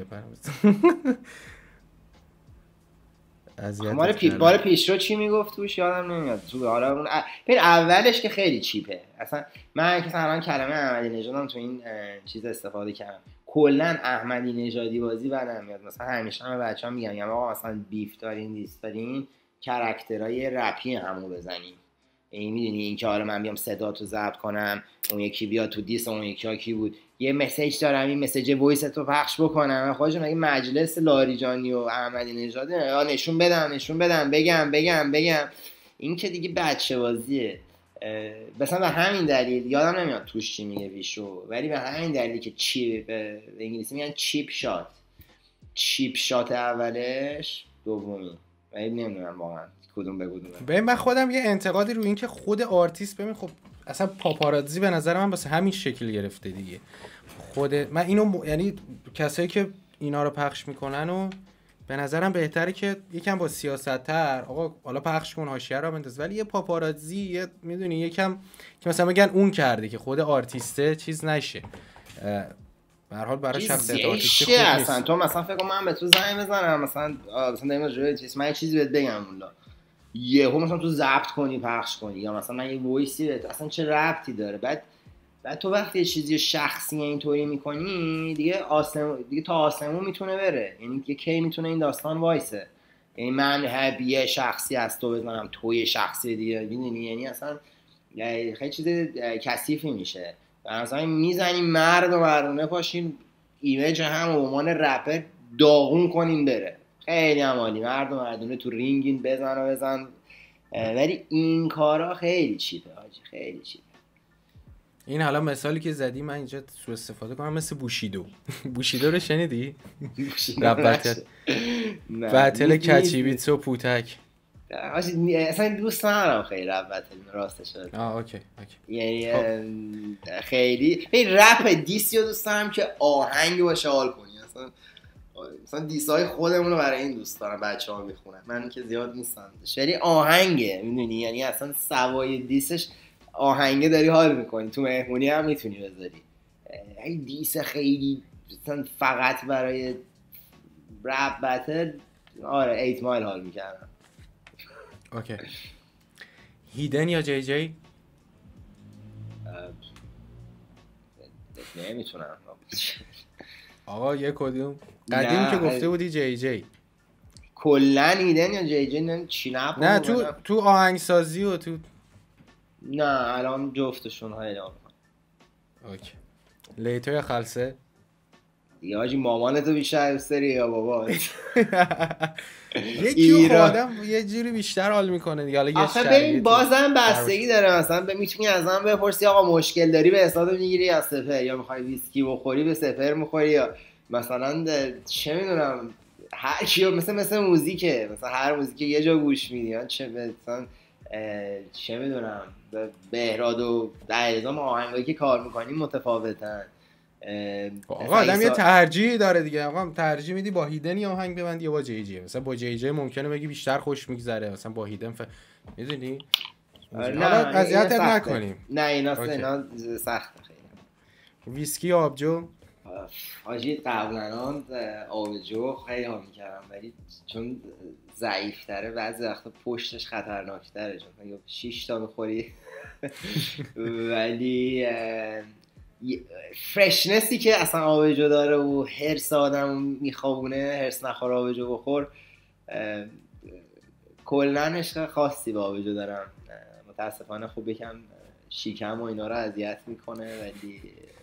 بار پیش رو چی میگفت توش یادم نمیاد. تو حالا اون اولش که خیلی چیپه اصلا. من که الان کلمه احمدی نژادم تو این چیز استفاده کردم. کلا احمدی نژادی بازی بدم میاد. مثلا همیشه هم بچه‌ها میگن آقا مثلا بیف دارین دیس دارین کاراکترهای رپی همو بزنیم. این میدونی این که حالا من بیام صداتو ضبط کنم، اون یکی بیاد تو دیس، اون یکی ها کی بود، یه مسیج دارم این مسیج وایس تو پخش بکنم. خودش مگه مجلس لاریجانی و احمدی نژاد نشون بدم بگم این که دیگه بچه بازیه. مثلا به همین دلیل یادم نمیاد توش چی میگه ویشو، ولی به همین دلیلی که به انگلیسی میگن چیپ شات اولش، دومی ولی نمیدونم واقعا کدوم به کدومه. ببین من خودم یه انتقادی رو این که خود آرتیست، ببین خب اصلا پاپاراتزی به نظر من واسه همین شکل گرفته دیگه. خود من اینو یعنی کسایی که اینا رو پخش میکنن و به نظرم بهتره که یکم با سیاست‌تر آقا حالا پخش کن، حاشیه رو بنداز، ولی یه پاپاراتزی یه میدونی یکم که مثلا بگن اون کرده که خود آرتیسته چیز نشه. به هر حال برای شخصیت آرتیستی خوب نیست. اصلا تو مثلا فکر کنم من به تو زنگ بزنم مثلا داریم روی چیز من یه چیزی بهت بگم والا یهو مثلا تو ضبط کنی پخش کنی، یا مثلا من یه وایسی بهت، اصلا چه ربطی داره؟ بعد تو وقتی یه چیزی شخصی اینطوری میکنی دیگه تا آسمون میتونه بره. یعنی که کی میتونه این داستان وایسه؟ یعنی من یه شخصی از تو بزنم تو یه شخصی دیگه، میدونی؟ یعنی اصلا خیلی چیز کثیفی میشه. مثلا میزنیم مرد و مردونه پاشین ایمیج هم به عنوان رپر داغون کنیم بره، خیلی عالی، مرد و مردونه تو رینگین بزن. ولی این کارا خیلی چیپه حاجی، خیلی چیپه. این حالا مثالی که زدی من اینجا سوء استفاده کنم مثل بوشیدو. بوشیدو رو شنیدی؟ بتل کچیبیتس و پوتک. اصلا دوست ندارم خیلی رپ بتل راستش شد. اوکی. یعنی خیلی رپ دیسی رو دوست دارم که آهنگ باشه حال کنی. مثلا دیسای خودمون رو برای این دوست دارم بچه‌ها میخونن، من که زیاد نیستم، ولی آهنگه میدونی، یعنی اصلا سوای دیسش آهنگه داری حال میکنی، تو مهمونی هم میتونی بذاری. این دیس خیلی مثلا فقط برای رپ بتل، آره 8 مایل حال میکردم. اوکی. هیدن یا جی جی؟ نمیتونم آقا یه کدوم قدیم که گفته بودی جی جی کلن هیدن یا جی جی چی نه تو آهنگسازی و تو نه الان جفتشون ها اعلام میکنم. اوکی. لیتو یا خلصه؟ دیگه حاجی مامانتو بیشتر دوست داری یا بابا؟ یکی آدم یه جوری بیشتر حال میکنه دیگه. حالا یه آخه ببین بازم بستگی داره، مثلا میتونی از من بپرسی آقا مشکل داری به حساب میگیری یا سپر، یا میخوای ویسکی بخوری به سپر میخوری، یا مثلا چه میدونم هر کیو مثل موزیکه، مثلا هر موزیک یه جا گوش میدی، چه میدونم بهراد و دایزام آهنگایی که کار میکنیم متفاوتن. آقا آدم یه ترجیحی داره دیگه. آقا ترجیح میدی با هیدن یا آهنگ ببندی یا با جی جی؟ مثلا با جی جی ممکنه بگی بیشتر خوش میگذره، مثلا با هیدن میدونی نه اذیتت نکنیم. نه اینا سخته خیلی. ویسکی یا آبجو؟ حاجی قبلا آبجو خیلی حال میکردم، ولی چون ضعیف تره بعضی وقتا پشتش خطرناک تره، چون 6 تا بخوری ولی فرشنسی که اصلا آبجو داره و هرس آدم میخوابونه، هرس نخور آبجو بخور، کلن عشق خاصی با آبجو دارم. متاسفانه خب یکم شیکم و اینا رو اذیت میکنه، ولی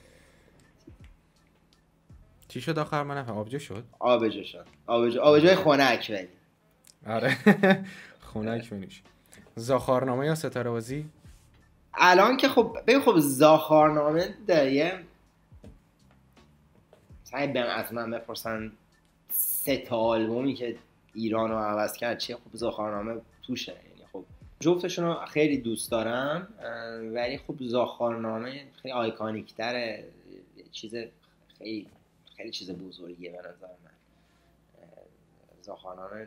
چی شد آخر؟ من نفهم. آبجو شد؟ آبجوی خنک. ولی آره خنک بنوش. زاخارنامه یا ستاره بازی؟ الان که خب ببین، خب زاخارنامه داره مثلا از من بپرسن 3 آلبومی که ایران رو عوض کرد چیه، خب زاخارنامه توشه. یعنی خب جفتشون رو خیلی دوست دارم، ولی خب زاخارنامه خیلی آیکانیک تره، چیز خیلی خیلی چیز بزرگیه به نظر من. زاخارنامه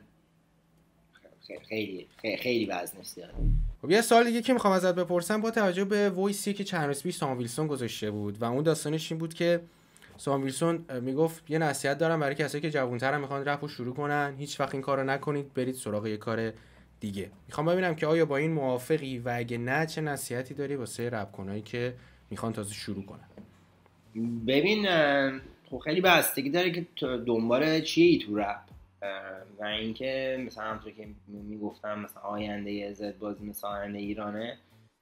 خیلی خیلی خیلی وزنش زیاده. خب یه سوال دیگه که میخوام ازت بپرسم، با توجه به وایسی که چند روز پیش سام ویلسون گذاشته بود و اون داستانش این بود که سام ویلسون میگفت یه نصیحت دارم برای کسایی که جوان‌ترن میخوان رپ رو شروع کنن، هیچ وقت این کارو نکنید، برید سراغ یه کار دیگه. میخوام ببینم که آیا با این موافقی و اگه نه چه نصیحتی داری واسه رپ کنایی که میخوان تازه شروع کنن؟ ببین خب خیلی بستگی داره که دنبال چیه تو رپ، و اینکه مثلا همونطور که میگفتم مثلا آینده زد بازی مثل آینده ایرانه،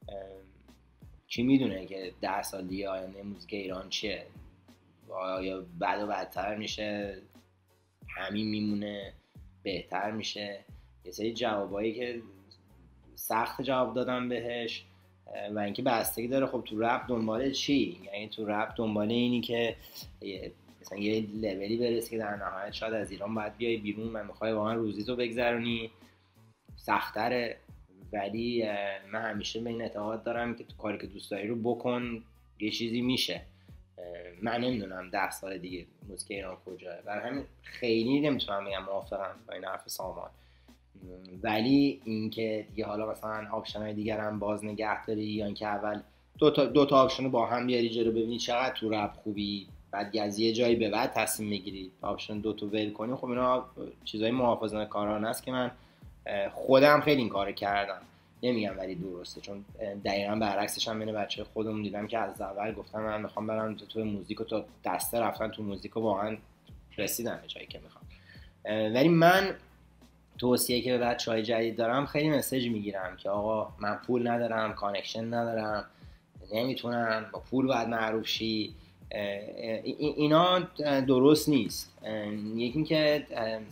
کی میدونه که 10 سال دیگه آینده موزیک ایران چیه، آیا بد و بدتر میشه، همین میمونه، بهتر میشه. یه سری جوابایی که سخت جواب دادم بهش، و اینکه بستگی داره خب تو رپ دنبال چی. یعنی تو رپ دنبال اینی که مثلا یه لولی برسی که در نهایت شاید از ایران باید بیای بیرون و میخوای واقعا روزی تو بگذرونی، سخت‌تره. ولی من همیشه به این اعتقاد دارم که تو کاری که دوست داری رو بکن، یه چیزی میشه. من نمیدونم 10 سال دیگه موزیک ایران کجاه، برای همین خیلی نمیتونم بگم موافقم با این حرف سامان. ولی اینکه دیگه حالا مثلا آپشن‌های دیگر هم باز نگه داری، یا اینکه اول دو تا آپشن رو با هم بیاری جلو ببینی چقدر تو رپ خوبی، بعد از یه جایی به بعد تصمیم میگیری آپشن 2 تو ول کنی، خب اینا چیزای محافظه‌کارانه کارانه است که من خودم خیلی این کارو کردم. نمیگم ولی درسته، چون دقیقاً برعکسش هم بین بچه خودمون دیدم که از اول گفتم من میخوام برم تو موزیک و تا دسته رفتن تو موزیک و واقعا رسیدم به جایی که میخوام. ولی من توصیه که به بچه‌های جدید دارم، خیلی مسیج میگیرم که آقا من پول ندارم، کانکشن ندارم، نمیتونم، با پول باید معروف شی. اینا درست نیست. یکی این که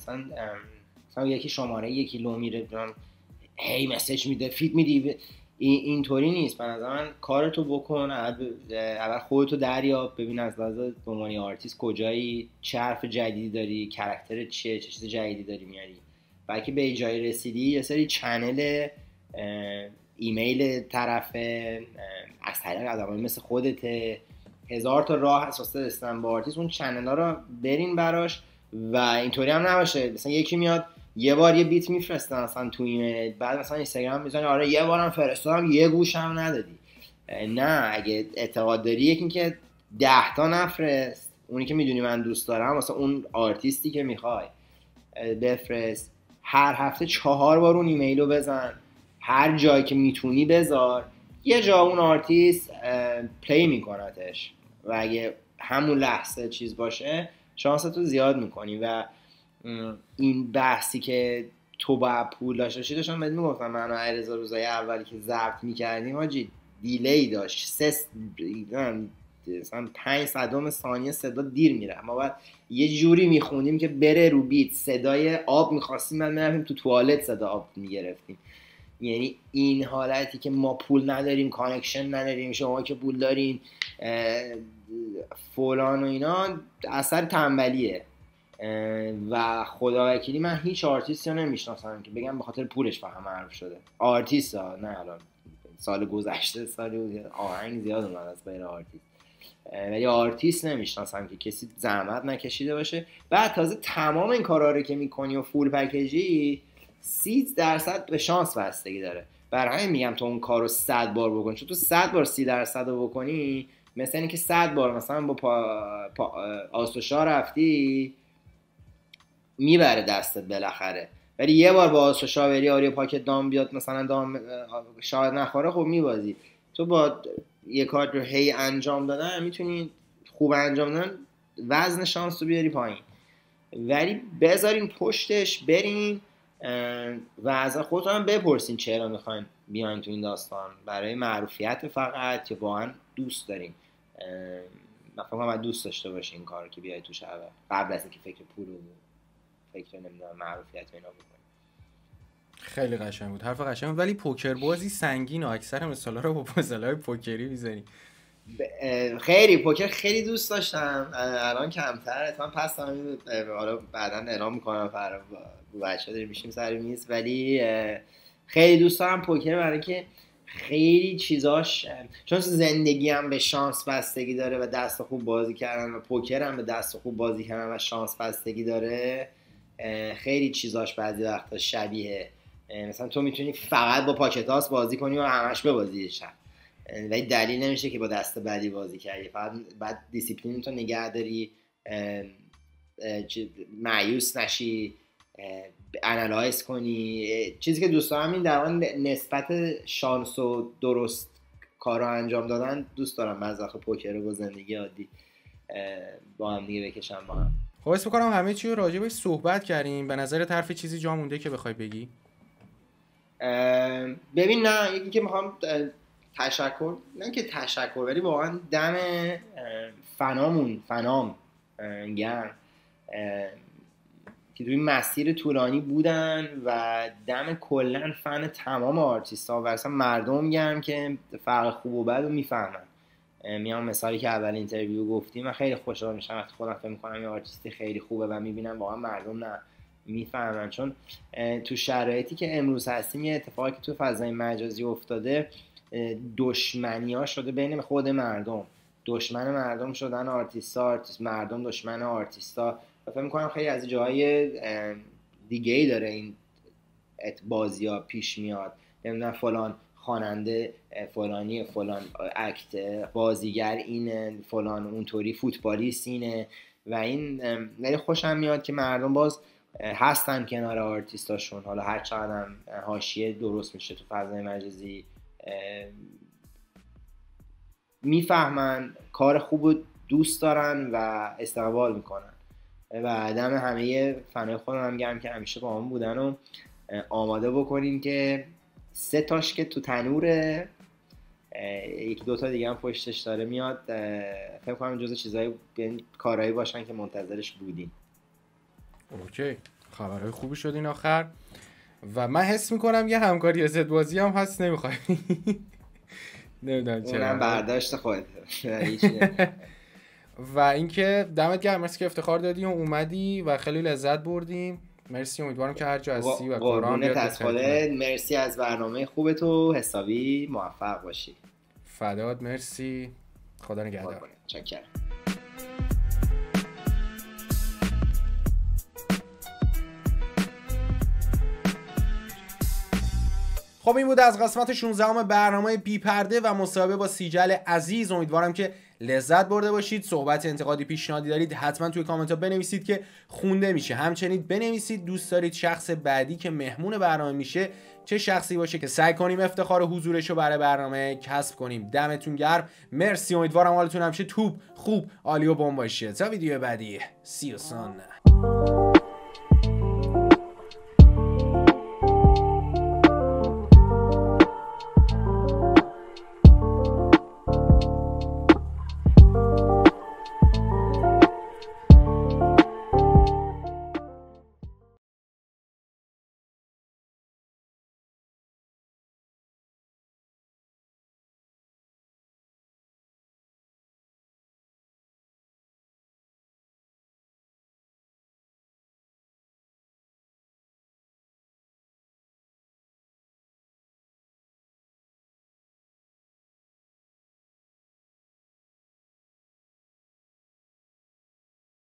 مثلا یکی شماره یکی لو میره هی مسیج میده فیت میدی، اینطوری نیست. به نظر من کارتو بکن، اول خودتو دریاب، ببین از لحاظ به عنوان آرتیست کجایی، چه حرف جدیدی داری، کاراکترت چیه، چه چیز جدیدی داری میاری. بلکه به جای رسیدی یه سری چنل ایمیل طرف از طریق آدمایی مثل خودت، هزار تا راه هست واسه رسیدن به آرتیست، اون چنل ها رو برین براش. و اینطوری هم نباشه مثلا یکی میاد یه بار یه بیت میفرسته مثلا تو ایمیل، بعد مثلا اینستاگرام میزنه آره یه بارم فرستادم یه گوش هم ندادی. نه، اگه اعتقاد داری یکی که 10 تا نفرست، اونی که میدونی من دوست دارم واسه اون آرتیستی که میخوای بفرست، هر هفته 4 بار اون ایمیلو بزن، هر جایی که میتونی بذار، یه جا اون آرتیست پلی میکنتش و اگه همون لحظه چیز باشه شانستو زیاد میکنی. و این بحثی که تو باید پول داشته باشی، داشتم بهت میگفتم من و علیرضا روزای اولی که ضبط میکردیم حاجی دیلی داشت، مثلا 5 صدم ثانیه صدا دیر میره، ما باید یه جوری میخوندیم که بره رو بیت، صدای آب میخواستیم من میرفتیم تو توالت صدا آب میگرفتیم. یعنی این حالتی که ما پول نداریم، کانکشن نداریم، شما که پول دارین فلان و اینا، اثر تنبلیه. و خدا وکیلی من هیچ آرتیستی رو نمیشناسم که بگم به خاطر پولش فقط معروف شده. آرتیست ها نه، الان سال گذشته سال آهنگ زیاد اومد از غیر آرتیست، ولی آرتیست نمیشناسم که کسی زحمت نکشیده باشه. بعد تازه تمام این کارا رو که میکنی و فول پکیجی 30% به شانس بستگی داره. برای همین میگم تو اون کارو 100 بار بکن، چون تو 100 بار 30% رو بکنی، مثل اینکه 100 بار مثلا با آسوشا رفتی میبره دستت بالاخره، ولی یه بار با آسوشا بری آری پاکت دام بیاد مثلا دام شاید نخوره، خب میبازی. تو با یه کار رو هی انجام دادن میتونی خوب انجام دادن وزن شانس رو بیاری پایین، ولی بذارین پشتش برین و از خودتون هم بپرسین چرا میخواین بیاین تو این داستان، برای معروفیت فقط یا واقعا دوست دارین. من فکر کنم دوست داشته باشین این کارو که بیای توش قبل از اینکه فکر پول و فکر نمیدونم معروفیت و اینا بکنین. خیلی قشنگ بود، حرف قشنگ بود. ولی پوکر بازی سنگین و اکثر مثالا رو با پازل‌های پوکری میزنی. خیلی پوکر خیلی دوست داشتم، الان کمتر اتفاقا پس حالا بعدا اعلام میکنم فردا با بچه‌ها داریم میشیم سر میز، ولی خیلی دوست دارم پوکر برای که خیلی چیزاش، چون زندگی هم به شانس بستگی داره و دست خوب بازی کردن و پوکر هم به دست خوب بازی کردن و شانس بستگی داره. خیلی چیزاش بعضی وقتا شبیه، مثلا تو میتونی فقط با پاکتاس بازی کنی و همش ببازی شب، ولی دلیل نمیشه که با دست بعدی بازی کردی. فقط بعد دیسیپلین تو نگه داری، مایوس نشی، انالایز کنی. چیزی که دوست دارم این در واقع نسبت شانس و درست کارو انجام دادن دوست دارم. بعضی وقت پوکر رو با زندگی عادی با هم دیگه بکشم با هم. خب اسم می‌کنم همه چی رو راجع بهش صحبت کردیم. به نظر طرف چیزی جا مونده که بخوای بگی؟ ببین نه، یکی که میخوام تشکر، نه که تشکر، ولی واقعا دم فنام گرم که توی مسیر طولانی بودن و دم کلن فن تمام آرتیستا و اصلا مردم گرم که فرق خوب و بد رو میفهمن. میام مثالی که اول اینترویو گفتیم و خیلی خوشحال میشم وقتی خودم فکر میکنم یه آرتیستی خیلی خوبه و میبینم واقعا مردم نه میفهمن. چون تو شرایطی که امروز هستیم یه اتفاقی که تو فضای مجازی افتاده، دشمنی ها شده بین خود مردم، دشمن مردم شدن آرتیستا، مردم دشمن آرتیستا. و فکر میکنم خیلی از جاهای دیگه ای داره این بازی ها پیش میاد. نمیدونم فلان خواننده فلانی، فلان اکت بازیگر اینه، فلان اونطوری فوتبالیست اینه و این ولی خوشم میاد که مردم باز هستن کنار آرتیستاشون. حالا هر چقدر هم حاشیه درست میشه تو فضای مجازی، میفهمن کار خوب دوست دارن و استقبال میکنن و دم همه فنای خودم هم گرم که همیشه با هم بودن و آماده بکنیم که 3 تاش که تو تنوره، 1-2 تا دیگه هم پشتش داره میاد. فکر کنم جزو چیزایی کارهایی باشن که منتظرش بودیم. اوکی، خبرهای خوبی شد این آخر و من حس میکنم یه همکاری ضد بازی هم هست. نمیخوای؟ نمیدونم چرا. اونم برداشت خودت. و اینکه دمت گرم، مرسی که افتخار دادی و اومدی و خیلی لذت بردیم. مرسی، امیدوارم که هر جا هستی و کارام بیاد بهتر. مرسی از برنامه خوبت و حسابی موفق باشی. فدات، مرسی، خدا نگهدار. چاکرم. خب این بود از قسمت 16 برنامه بی پرده و مصاحبه با سیجل عزیز. امیدوارم که لذت برده باشید. صحبت، انتقادی، پیشنهادی دارید حتما توی کامنت ها بنویسید که خونده میشه. همچنین بنویسید دوست دارید شخص بعدی که مهمون برنامه میشه چه شخصی باشه که سعی کنیم افتخار حضورش رو برای برنامه کسب کنیم. دمتون گرم، مرسی، امیدوارم حالتون همیشه توپ خوب، عالی و بمب باشه. تا ویدیو بعدی، see you soon.